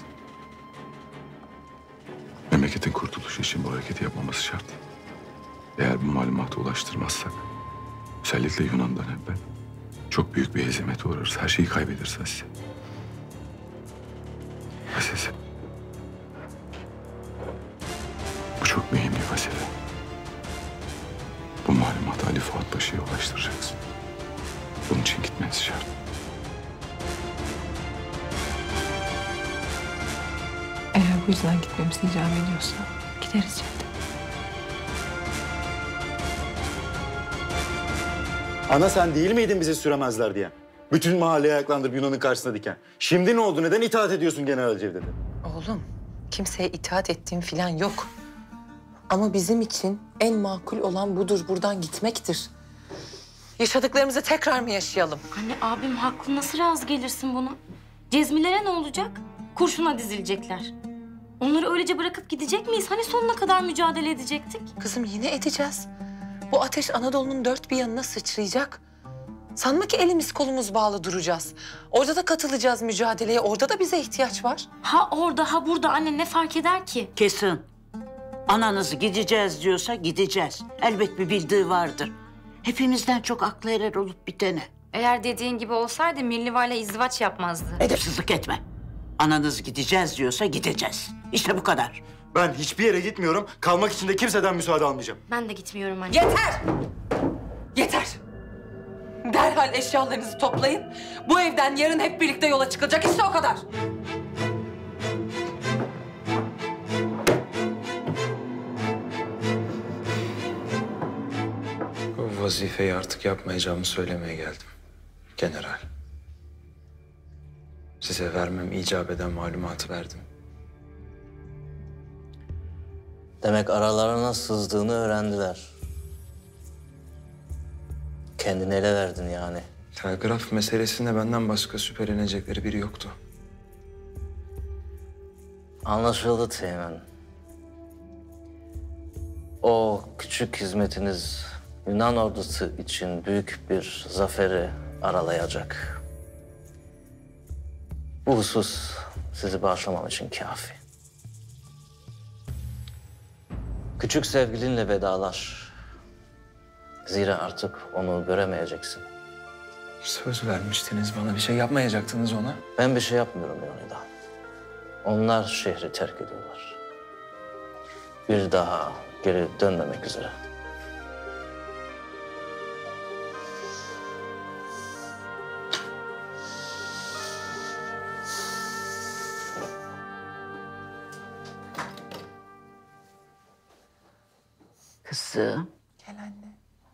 Memleketin kurtuluşu için bu hareketi yapmamız şart. Eğer bu malumatı ulaştırmazsak, özellikle Yunan'dan evvel çok büyük bir hezimete uğrarız. Her şeyi kaybederiz Azize. Azize. Bu çok mühim bir mesele. Bu malumatı Ali Fuat Paşa'ya ulaştıracaksın. Bunun için gitmeniz şart. Eğer bu yüzden gitmemiz icap ediyorsa gideriz Cevdet. Ana sen değil miydin bizi süremezler diyen? Bütün mahalleyi ayaklandırıp Yunan'ın karşısına diken. Şimdi ne oldu? Neden itaat ediyorsun General Cevdet'e? Oğlum, kimseye itaat ettiğim falan yok. Ama bizim için en makul olan budur, buradan gitmektir. Yaşadıklarımızı tekrar mı yaşayalım? Anne abim haklı. Nasıl razı gelirsin buna? Cezmilere ne olacak? Kurşuna dizilecekler. Onları öylece bırakıp gidecek miyiz? Hani sonuna kadar mücadele edecektik? Kızım yine edeceğiz. Bu ateş Anadolu'nun dört bir yanına sıçrayacak. Sanma ki elimiz kolumuz bağlı duracağız. Orada da katılacağız mücadeleye. Orada da bize ihtiyaç var. Ha orada ha burada anne ne fark eder ki? Kesin. Ananız gideceğiz diyorsa gideceğiz. Elbet bir bildiği vardır. Hepimizden çok aklı erer olup bitene. Eğer dediğin gibi olsaydı Milliva ile izdivaç yapmazdı. Edepsizlik etme. Ananız gideceğiz diyorsa gideceğiz. İşte bu kadar. Ben hiçbir yere gitmiyorum. Kalmak için de kimseden müsaade almayacağım. Ben de gitmiyorum anne. Yeter! Yeter! Derhal eşyalarınızı toplayın. Bu evden yarın hep birlikte yola çıkılacak. İşte o kadar. O vazifeyi artık yapmayacağımı söylemeye geldim. General. Size vermem icap eden malumatı verdim. Demek aralarına sızdığını öğrendiler. Kendini ele verdin yani. Telgraf meselesinde benden başka şüphelenecekleri biri yoktu. Anlaşıldı Teğmen. O küçük hizmetiniz Yunan ordusu için büyük bir zaferi aralayacak. Bu husus sizi bağışlamam için kafi. Küçük sevgilinle vedalaş. Zira artık onu göremeyeceksin. Söz vermiştiniz bana. Bir şey yapmayacaktınız ona. Ben bir şey yapmıyorum Leonidas. Onlar şehri terk ediyorlar. Bir daha geri dönmemek üzere. Kızım. Gel anne.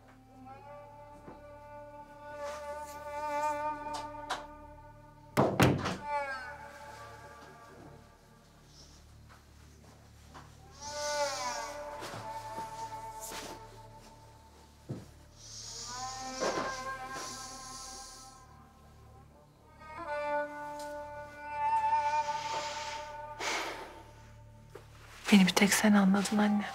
Beni bir tek sen anladın anne.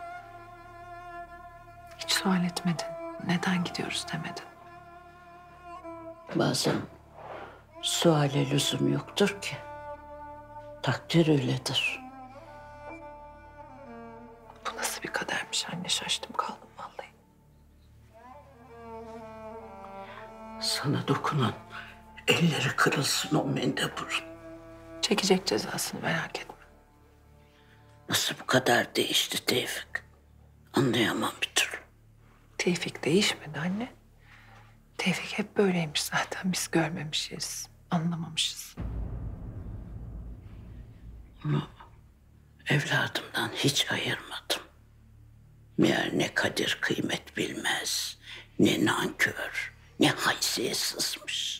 Hiç sual etmedin. Neden gidiyoruz demedin. Bazen suale lüzum yoktur ki. Takdir öyledir. Bu nasıl bir kadermiş anne? Şaştım kaldım vallahi. Sana dokunan elleri kırılsın o mendeburun. Çekecek cezasını merak etme. Nasıl bu kadar değişti Tevfik? Anlayamam bir türlü. Tevfik değişmedi anne. Tevfik hep böyleymiş zaten. Biz görmemişiz, anlamamışız. Ama evladımdan hiç ayırmadım. Meğer ne kadir kıymet bilmez, ne nankör, ne haysiyetsizmiş.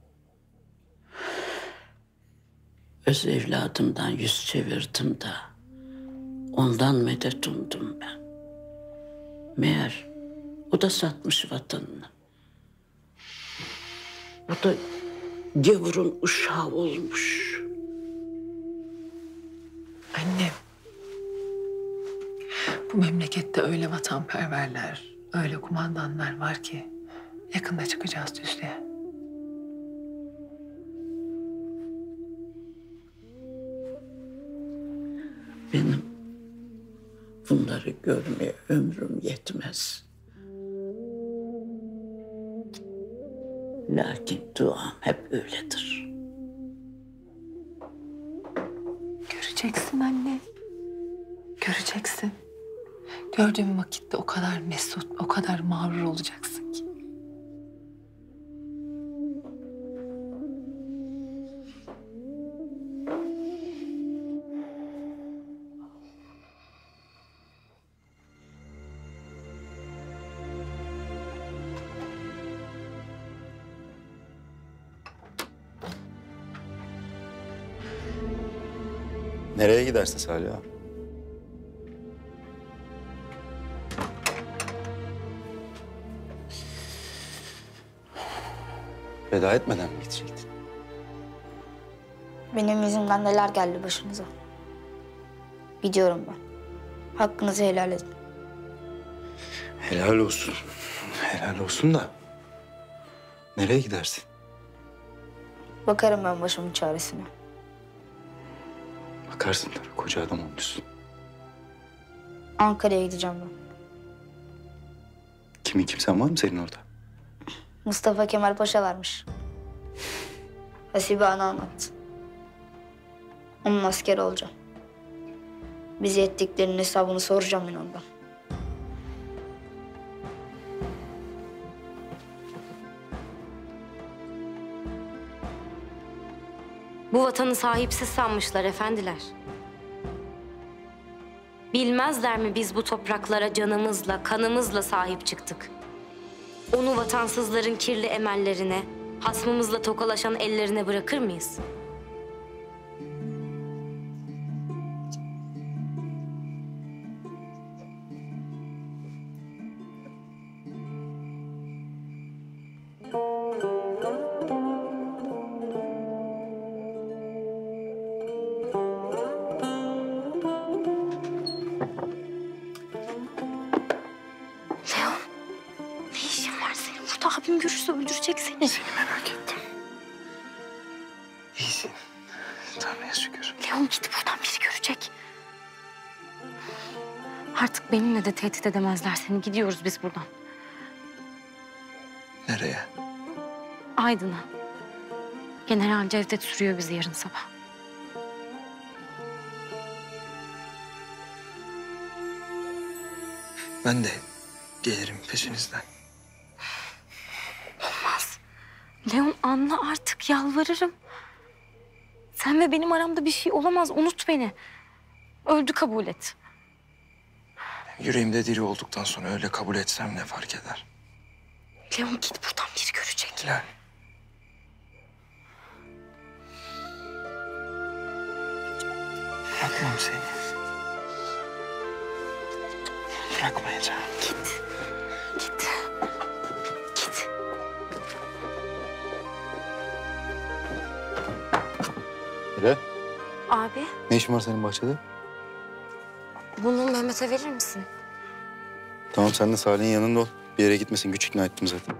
Öz evladımdan yüz çevirdim de ondan medet umdum ben. Meğer o da satmış vatanını. O da gavurun uşağı olmuş. Annem. Bu memlekette öyle vatanperverler, öyle kumandanlar var ki yakında çıkacağız düzlüğe. Benim bunları görmeye ömrüm yetmez. Lakin duam hep öyledir. Göreceksin anne. Göreceksin. Gördüğüm vakitte o kadar mesut, o kadar mağrur olacaksın ki. Nereye gidersin Salih ağa? Veda etmeden mi gidecektin? Benim yüzümden neler geldi başınıza. Gidiyorum ben. Hakkınızı helal edin. Helal olsun. Helal olsun da. Nereye gidersin? Bakarım ben başımın çaresine. Bakarsın tabii, koca adam olmuşsun. Ankara'ya gideceğim ben. Kimin kimsen var mı senin orada? Mustafa Kemal Paşa varmış. Hasibe ana anlattı. Onun askeri olacağım. Bize ettiklerinin hesabını soracağım ben ondan. Bu vatanı sahipsiz sanmışlar efendiler. Bilmezler mi biz bu topraklara canımızla, kanımızla sahip çıktık? Onu vatansızların kirli emellerine, hasmımızla tokalaşan ellerine bırakır mıyız? Leon, ne işin var senin burada? Abim görürse öldürecek seni. Seni merak ettim. İyisin. Tanrı'ya şükür. Leon git buradan, biri görecek. Artık benimle de tehdit edemezler seni. Gidiyoruz biz buradan. Nereye? Aydın'a. General Cevdet sürüyor bizi yarın sabah. Ben de gelirim peşinizden. Olmaz. Leon anla artık, yalvarırım. Sen ve benim aramda bir şey olamaz. Unut beni. Öldü kabul et. Yüreğimde diri olduktan sonra öyle kabul etsem ne fark eder? Leon git buradan, biri görecek. Hilal. Bırakmam seni. Bırakmayacağım. Git. Git. Git. Hilal, Abi, ne işin var senin bahçede? bunu Mehmet'e verir misin? Tamam, sen de Salih'in yanında ol. Bir yere gitmesin, güç ikna ettim zaten.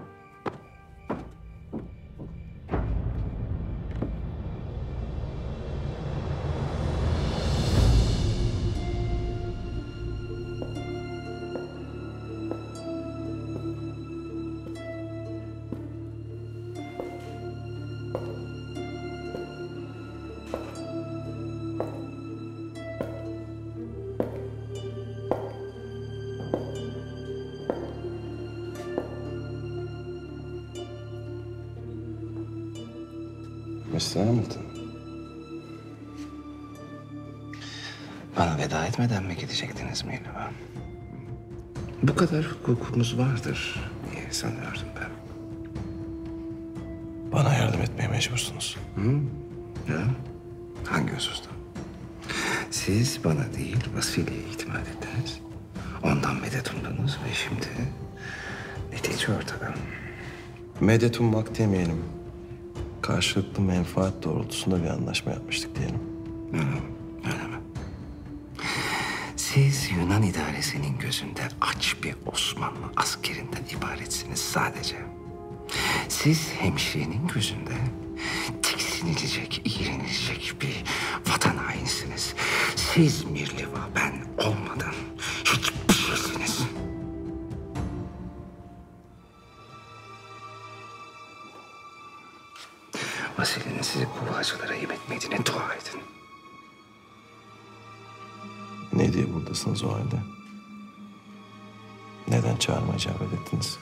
Mr. Hamilton. Bana veda etmeden mi gidecektiniz Mihriban? Bu kadar hukukumuz vardır diye sanıyordum ben. Bana yardım etmeye mecbursunuz. Ya, hangi hususta? Siz bana değil Vasili'ye itimat ettiniz. Ondan medet umdunuz ve şimdi netice ortada. Medet ummak demeyelim. Karşılıklı menfaat doğrultusunda bir anlaşma yapmıştık diyelim. Öyle mi? Siz Yunan idaresinin gözünde aç bir Osmanlı askerinden ibaretsiniz sadece. Siz hemşirenin gözünde tiksinilecek, iğrenilecek bir vatan hainisiniz. Siz Mirliva, ben olmadan hiçbir şeysiniz. Vasili'nin sizi kuvacılara yem etmediğine dua edin. Ne diye buradasınız o halde? Neden çağrıma icabet ettiniz?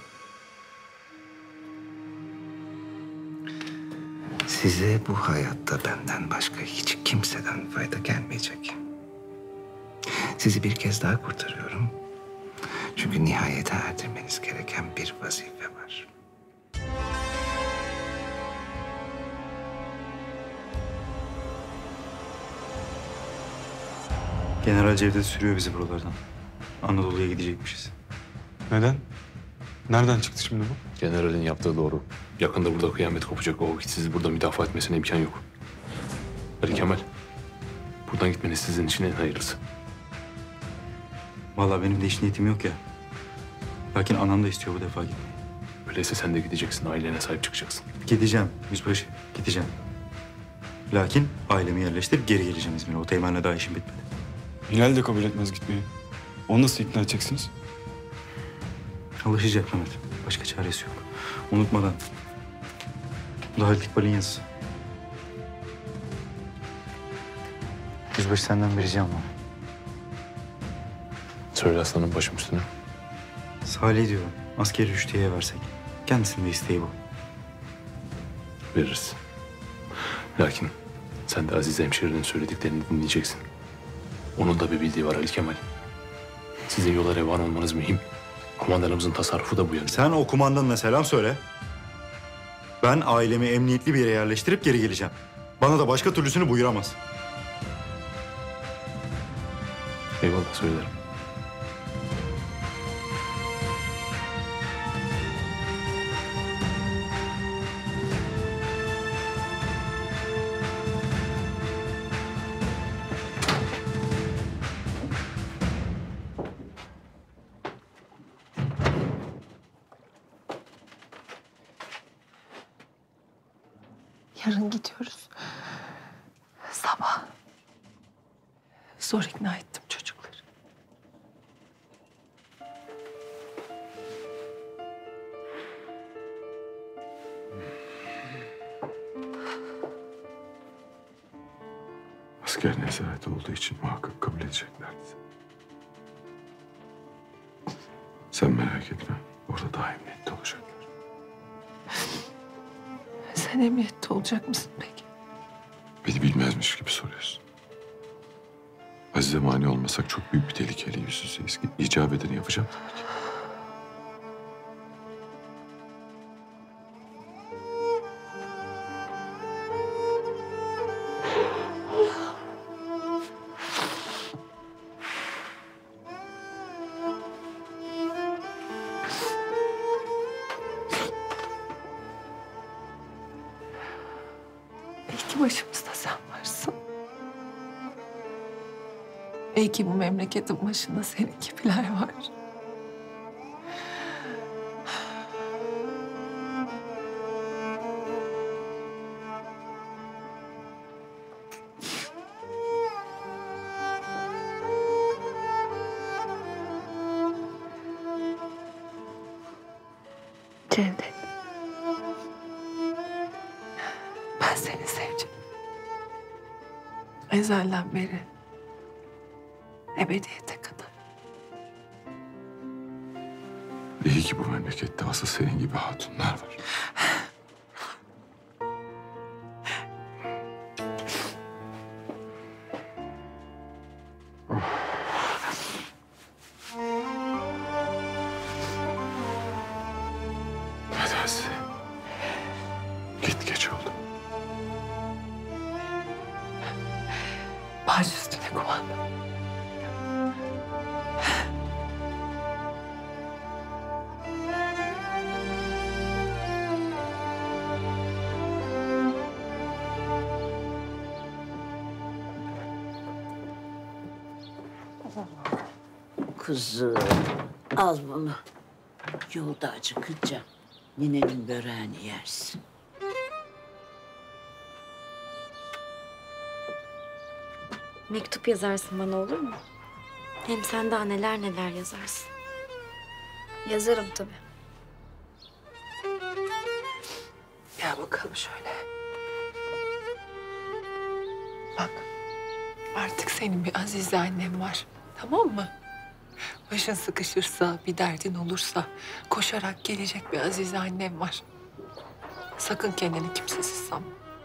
Size bu hayatta benden başka hiç kimseden fayda gelmeyecek. Sizi bir kez daha kurtarıyorum. Çünkü nihayete erdirmeniz gereken bir vazife var. General Cevdet sürüyor bizi buralardan. Anadolu'ya gidecekmişiz. Neden? Nereden çıktı şimdi bu? Generalin yaptığı doğru. Yakında burada kıyamet kopacak. O vakit sizi burada müdafaa etmesine imkan yok. Ali Kemal, buradan gitmeniz sizin için en hayırlısı. Vallahi benim de hiç niyetim yok ya. Lakin anam da istiyor bu defa gitmeyi. Öyleyse sen de gideceksin, ailene sahip çıkacaksın. Gideceğim yüzbaşı, gideceğim. Lakin ailemi yerleştirip geri geleceğim İzmir'e. O teğmenle daha işim bitmedi. Hilal de kabul etmez gitmeyi. Onu nasıl ikna edeceksiniz? Alışacak Mehmet. Başka çaresi yok. Unutmadan. Bu da Halit İkbal'in yazısı. Yüzbaşı senden bir ricam var. Söyle aslanım, başım üstüne. Salih diyorum. Askeri rüştiyeye versek. Kendisinin de isteği bu. Veririz. Lakin sen de Azize hemşirenin söylediklerini dinleyeceksin. Onun da bir bildiği var Ali Kemal. Sizin yola revan olmanız mühim. Kumandanımızın tasarrufu da bu yönde. Sen o kumandanına selam söyle. Ben ailemi emniyetli bir yere yerleştirip geri geleceğim. Bana da başka türlüsünü buyuramaz. Eyvallah, söylerim. Yarın gidiyoruz. Sabah. Zor ikna ettim çocukları. Asker nezareti olduğu için muhakkak kabul edeceklerdi. Sen merak etme. Orada daha emniyette olacaklar. Sen emniyette olacak mısın peki? Beni bilmezmiş gibi soruyorsun. Azize mani olmasak çok büyük bir tehlikeyle yüz yüzeyiz. İcap edeni yapacağım tabii ki. Belki başımızda sen varsın. Belki bu memleketin başında senin gibiler var. Cevdet. Ben seni seveceğim. Ezelden beri. Ebediyete kadar. İyi ki bu memlekette asıl senin gibi hatunlar var. Hadi Azize. Git, geç oldu. Baş üstüne kumandan. Kızım, al bunu. Yolda acıkınca ninenin böreğini yersin. Mektup yazarsın bana, olur mu? Hem sen daha neler neler yazarsın. Yazarım tabii. Gel bakalım şöyle. Bak, artık senin bir Azize annen var. Tamam mı? Başın sıkışırsa, bir derdin olursa koşarak gelecek bir Azize annem var. Sakın kendini kimsesiz sanma.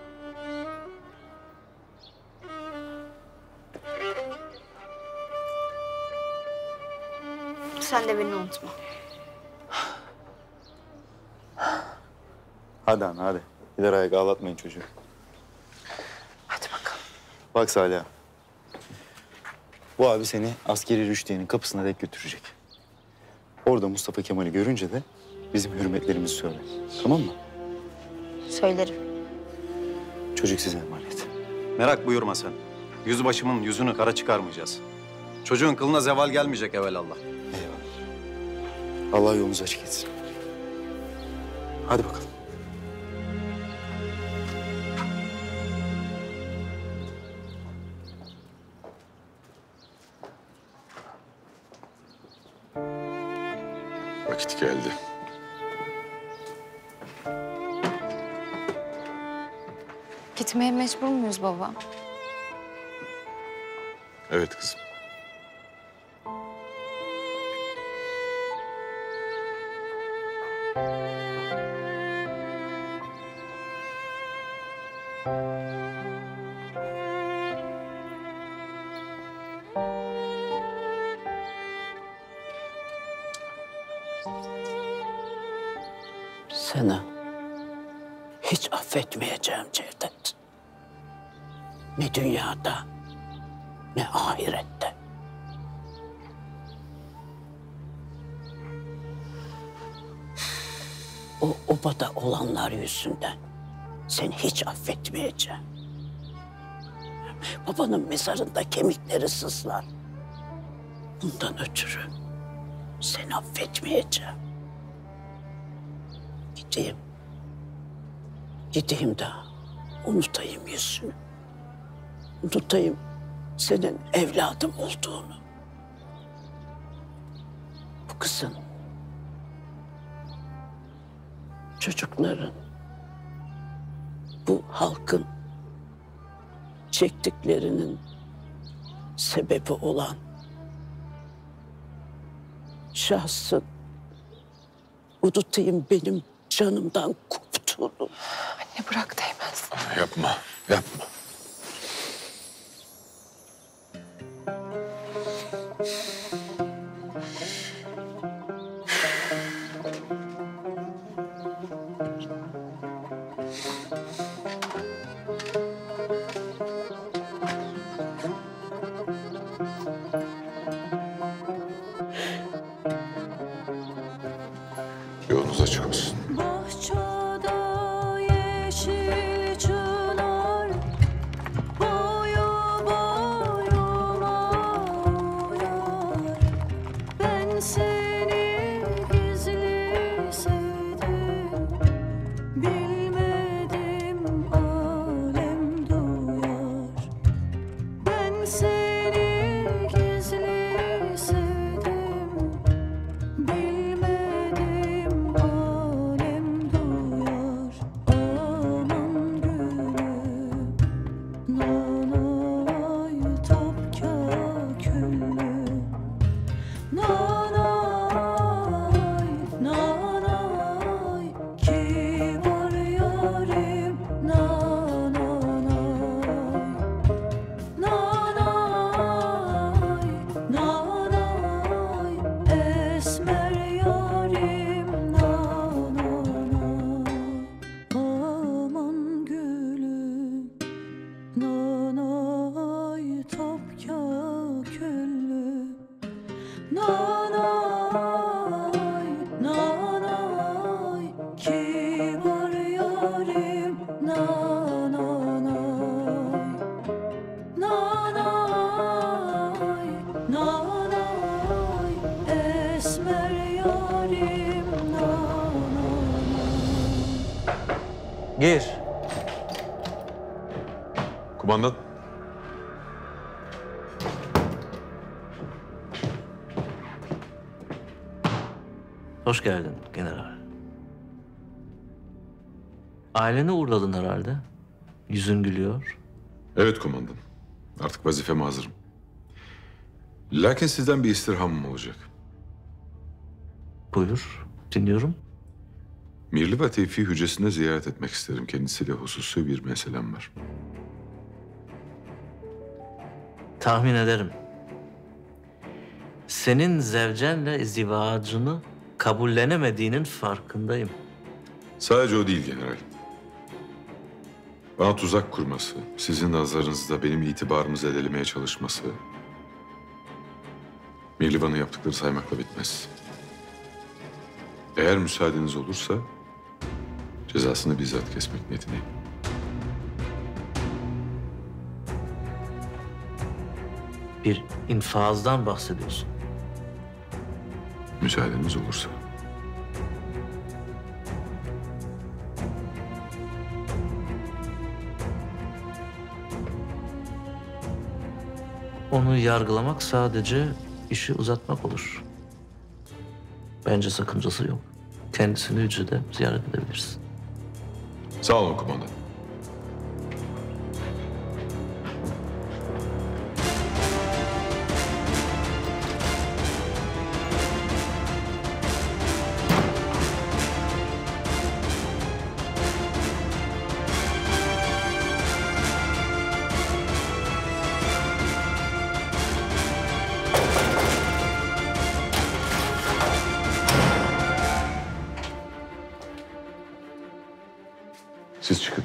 Sen de beni unutma. Hadi ana hadi. Gider ayak ağlatmayın çocuğu. Hadi bakalım. Bak Salih ağa. Bu abi seni askeri rüştiyenin kapısına dek götürecek. Orada Mustafa Kemal'i görünce de bizim hürmetlerimizi söyle. Tamam mı? Söylerim. Çocuk size emanet. Merak buyurma sen. Yüzbaşımın yüzünü kara çıkarmayacağız. Çocuğun kılına zeval gelmeyecek evelallah. Allah yolunuzu açık etsin. Hadi bakalım. Vakit geldi. Gitmeye mecbur muyuz baba? Evet kızım. Seni hiç affetmeyeceğim Cevdet. Ne dünyada ne ahirette. O obada olanlar yüzünden seni hiç affetmeyeceğim. Babanın mezarında kemikleri sızlar. Bundan ötürü seni affetmeyeceğim. Gideyim. Gideyim de unutayım yüzünü. Unutayım senin evladım olduğunu. Bu kızın, çocukların, bu halkın çektiklerinin sebebi olan şahsın unutayım benim canımdan koptuğunu. Anne bırak değmez. Yapma, yapma. Yolunuz açık olsun. Bahçada yeşil çınar, boyu boyuma uyar. Ben seni gizli sevdim, bilmedim alem duyar. Ben seni gizli sevdim, bilmedim alem duyar. Aman gülüm, nanay topka küllü. Nanay, nanay, kibar yarim, nanay. Nanay, nanay, esmer yarim, nanay. Aman gülüm, nanay topka küllü. Nanay, nanay, kibar yarim, nanay. Nanay, nanay, esmer yarim, nanay. Gir. Kumandan. Hoş geldin general. Aileni uğurladın herhalde. Yüzün gülüyor. Evet kumandan. Artık vazifeme hazırım. Lakin sizden bir istirhamım olacak. Buyur, dinliyorum. Mirli ve Tevfi hücresinde ziyaret etmek isterim. Kendisiyle hususi bir meselem var. Tahmin ederim. Senin zevcenle izdivacını kabullenemediğinin farkındayım. Sadece o değil general. Bana tuzak kurması, sizin nazarınızda benim itibarımı zedelemeye çalışması... Mirlivan'ın yaptıkları saymakla bitmez. Eğer müsaadeniz olursa cezasını bizzat kesmek niyetindeyim. bir infazdan bahsediyorsun. Müsaadeniz olursa. Onu yargılamak sadece işi uzatmak olur. Bence sakıncası yok. Kendisini hücrede ziyaret edebilirsin. Sağ olun kumandan. Siz çıkın.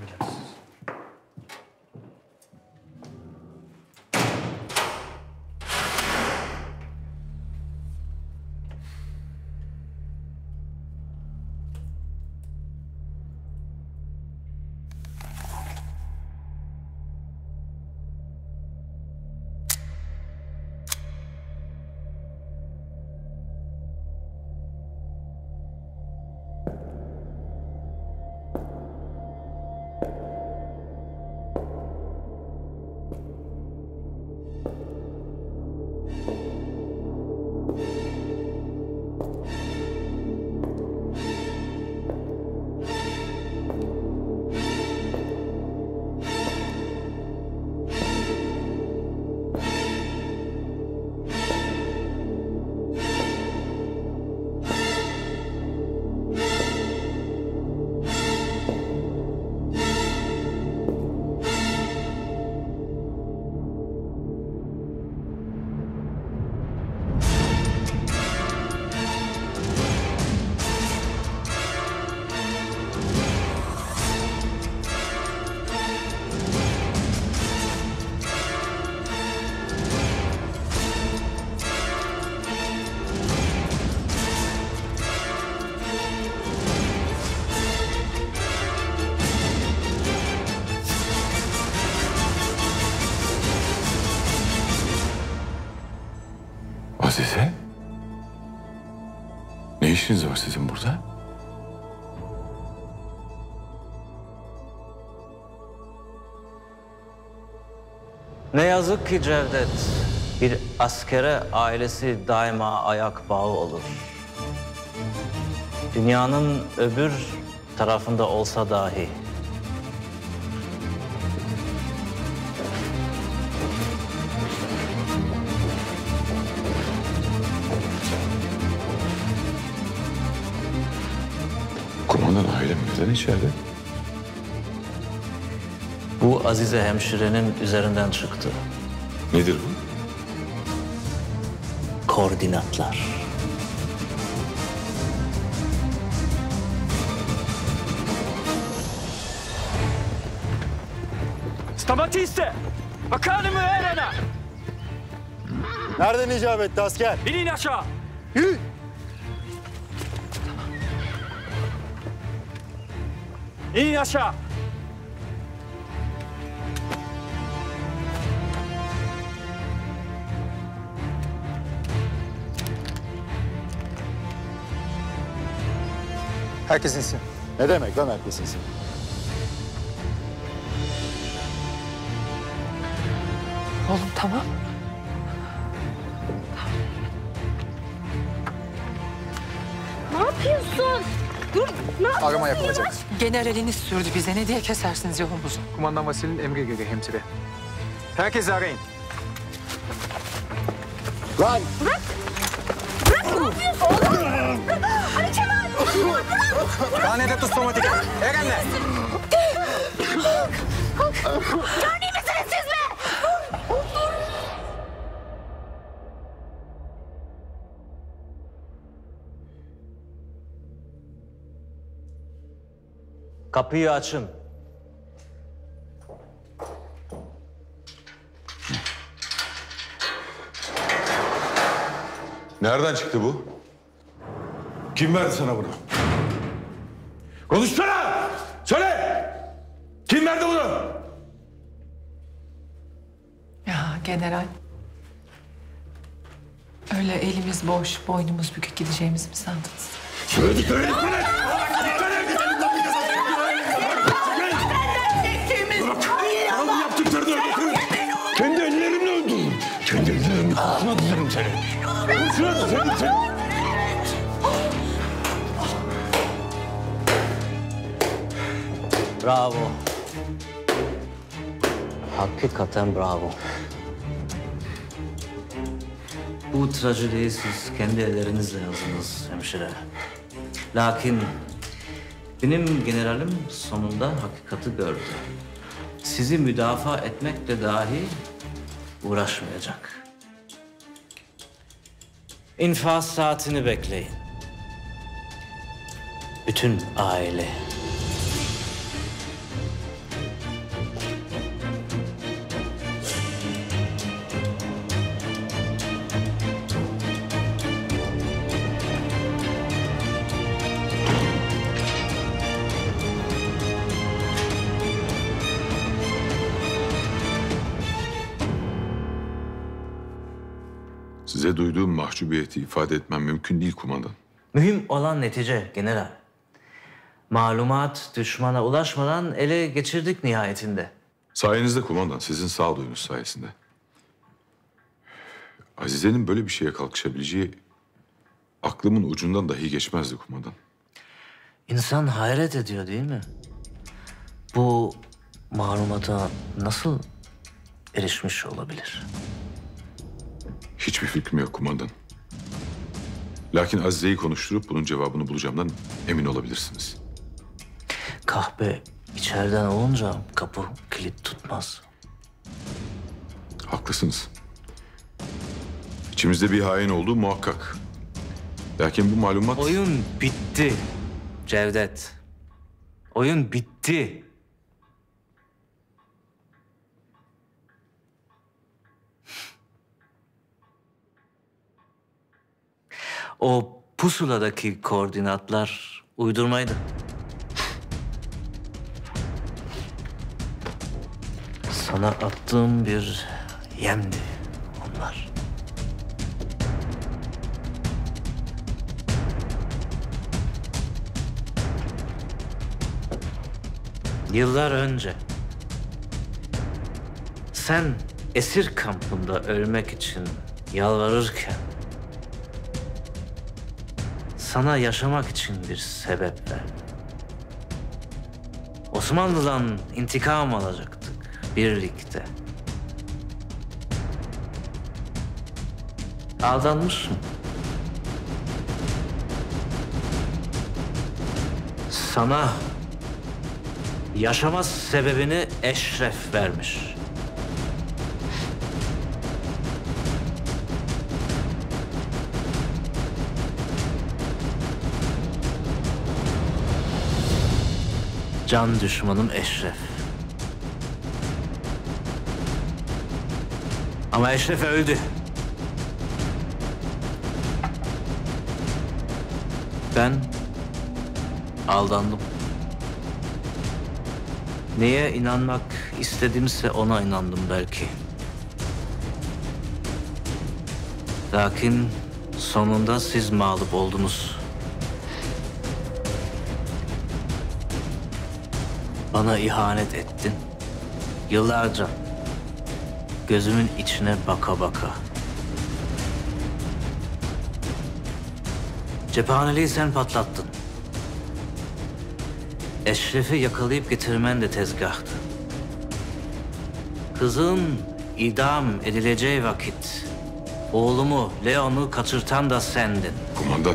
Azize? Ne işiniz var sizin burada? Ne yazık ki Cevdet, bir askere ailesi daima ayak bağı olur. Dünyanın öbür tarafında olsa dahi. Kumandan ailem neden içeride? Bu Azize hemşirenin üzerinden çıktı. Nedir bu? Koordinatlar. Stamatiste! Bakanım Erena! Nereden icap etti asker? İnin aşağı! Yürü! İnin aşağı! Herkes insin. Ne demek lan herkes insin? Oğlum tamam. Ne yapıyorsun? Dur, ne yapıyorsun? Arama yapılacak. Generaliniz sürdü bize. Ne diye kesersiniz yolumuzu? Kumandan Vasil'in emri göre hemşire. Herkesi arayın. Lan! Bırak! Bırak, ne yapıyorsun oğlum? Ali Kemal! Bırak! Hanede tut somatik. Erenle! Görünür misiniz siz mi? Kapıyı açın. Nereden çıktı bu? Kim verdi sana bunu? Konuşsana! Söyle! Kim verdi bunu? Ya general, Öyle elimiz boş, boynumuz bükük gideceğimizi mi sandınız? Söylediklerini etmene! Bana yaptıklarını öldürdüm. Kendi ellerimle öldürdüm. Kendi ellerimle kurşuna dizerim seni. Kurşuna dizerim seni. Bravo. Hakikaten bravo. Bu trajediyi siz kendi ellerinizle yazdınız hemşire. Lakin benim generalim sonunda hakikati gördü. Sizi müdafaa etmekle dahi uğraşmayacak. İnfaz saatini bekleyin. Bütün aile. Size duyduğum mahcubiyeti ifade etmem mümkün değil kumandan. Mühim olan netice general. Malumat düşmana ulaşmadan ele geçirdik nihayetinde. Sayenizde kumandan, sizin sağduyunuz sayesinde. Azize'nin böyle bir şeye kalkışabileceği aklımın ucundan dahi geçmezdi kumandan. İnsan hayret ediyor değil mi? Bu malumata nasıl erişmiş olabilir? Hiçbir fikrim yok kumandan. Lakin Azize'yi konuşturup bunun cevabını bulacağımdan emin olabilirsiniz. Kahpe içeriden olunca kapı kilit tutmaz. Haklısınız. İçimizde bir hain olduğu muhakkak. Lakin bu malumat... Oyun bitti Cevdet. Oyun bitti. O pusuladaki koordinatlar uydurmaydı. Sana attığım bir yemdi onlar. Yıllar önce sen esir kampında ölmek için yalvarırken sana yaşamak için bir sebep verdim. Osmanlı'dan intikam alacaktık birlikte. Aldanmışsın. Sana yaşama sebebini Eşref vermiş. Can düşmanım Eşref. Ama Eşref öldü. Ben aldandım. Neye inanmak istedimse ona inandım belki. Lakin sonunda siz mağlup oldunuz. Bana ihanet ettin. Yıllarca gözümün içine baka baka. Cephaneliği sen patlattın. Eşref'i yakalayıp getirmen de tezgahtı. Kızın idam edileceği vakit oğlumu, Leon'u kaçırtan da sendin. Kumandan.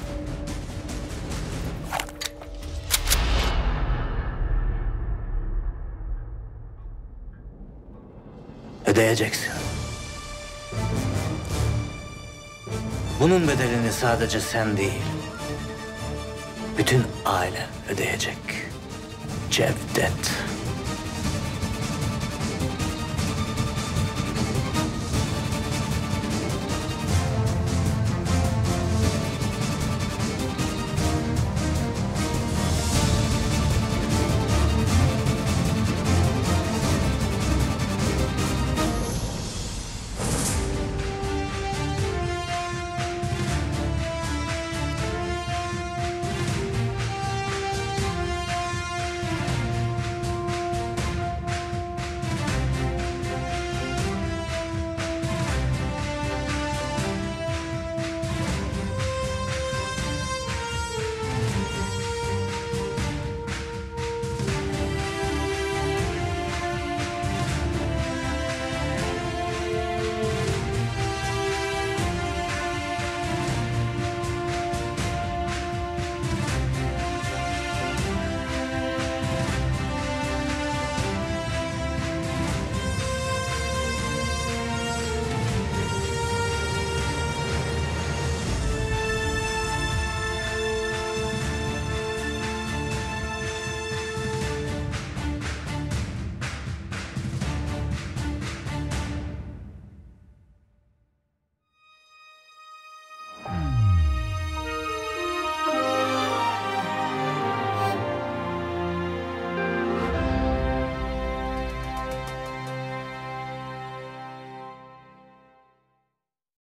Ödeyeceksin. Bunun bedelini sadece sen değil, bütün ailen ödeyecek. Cevdet.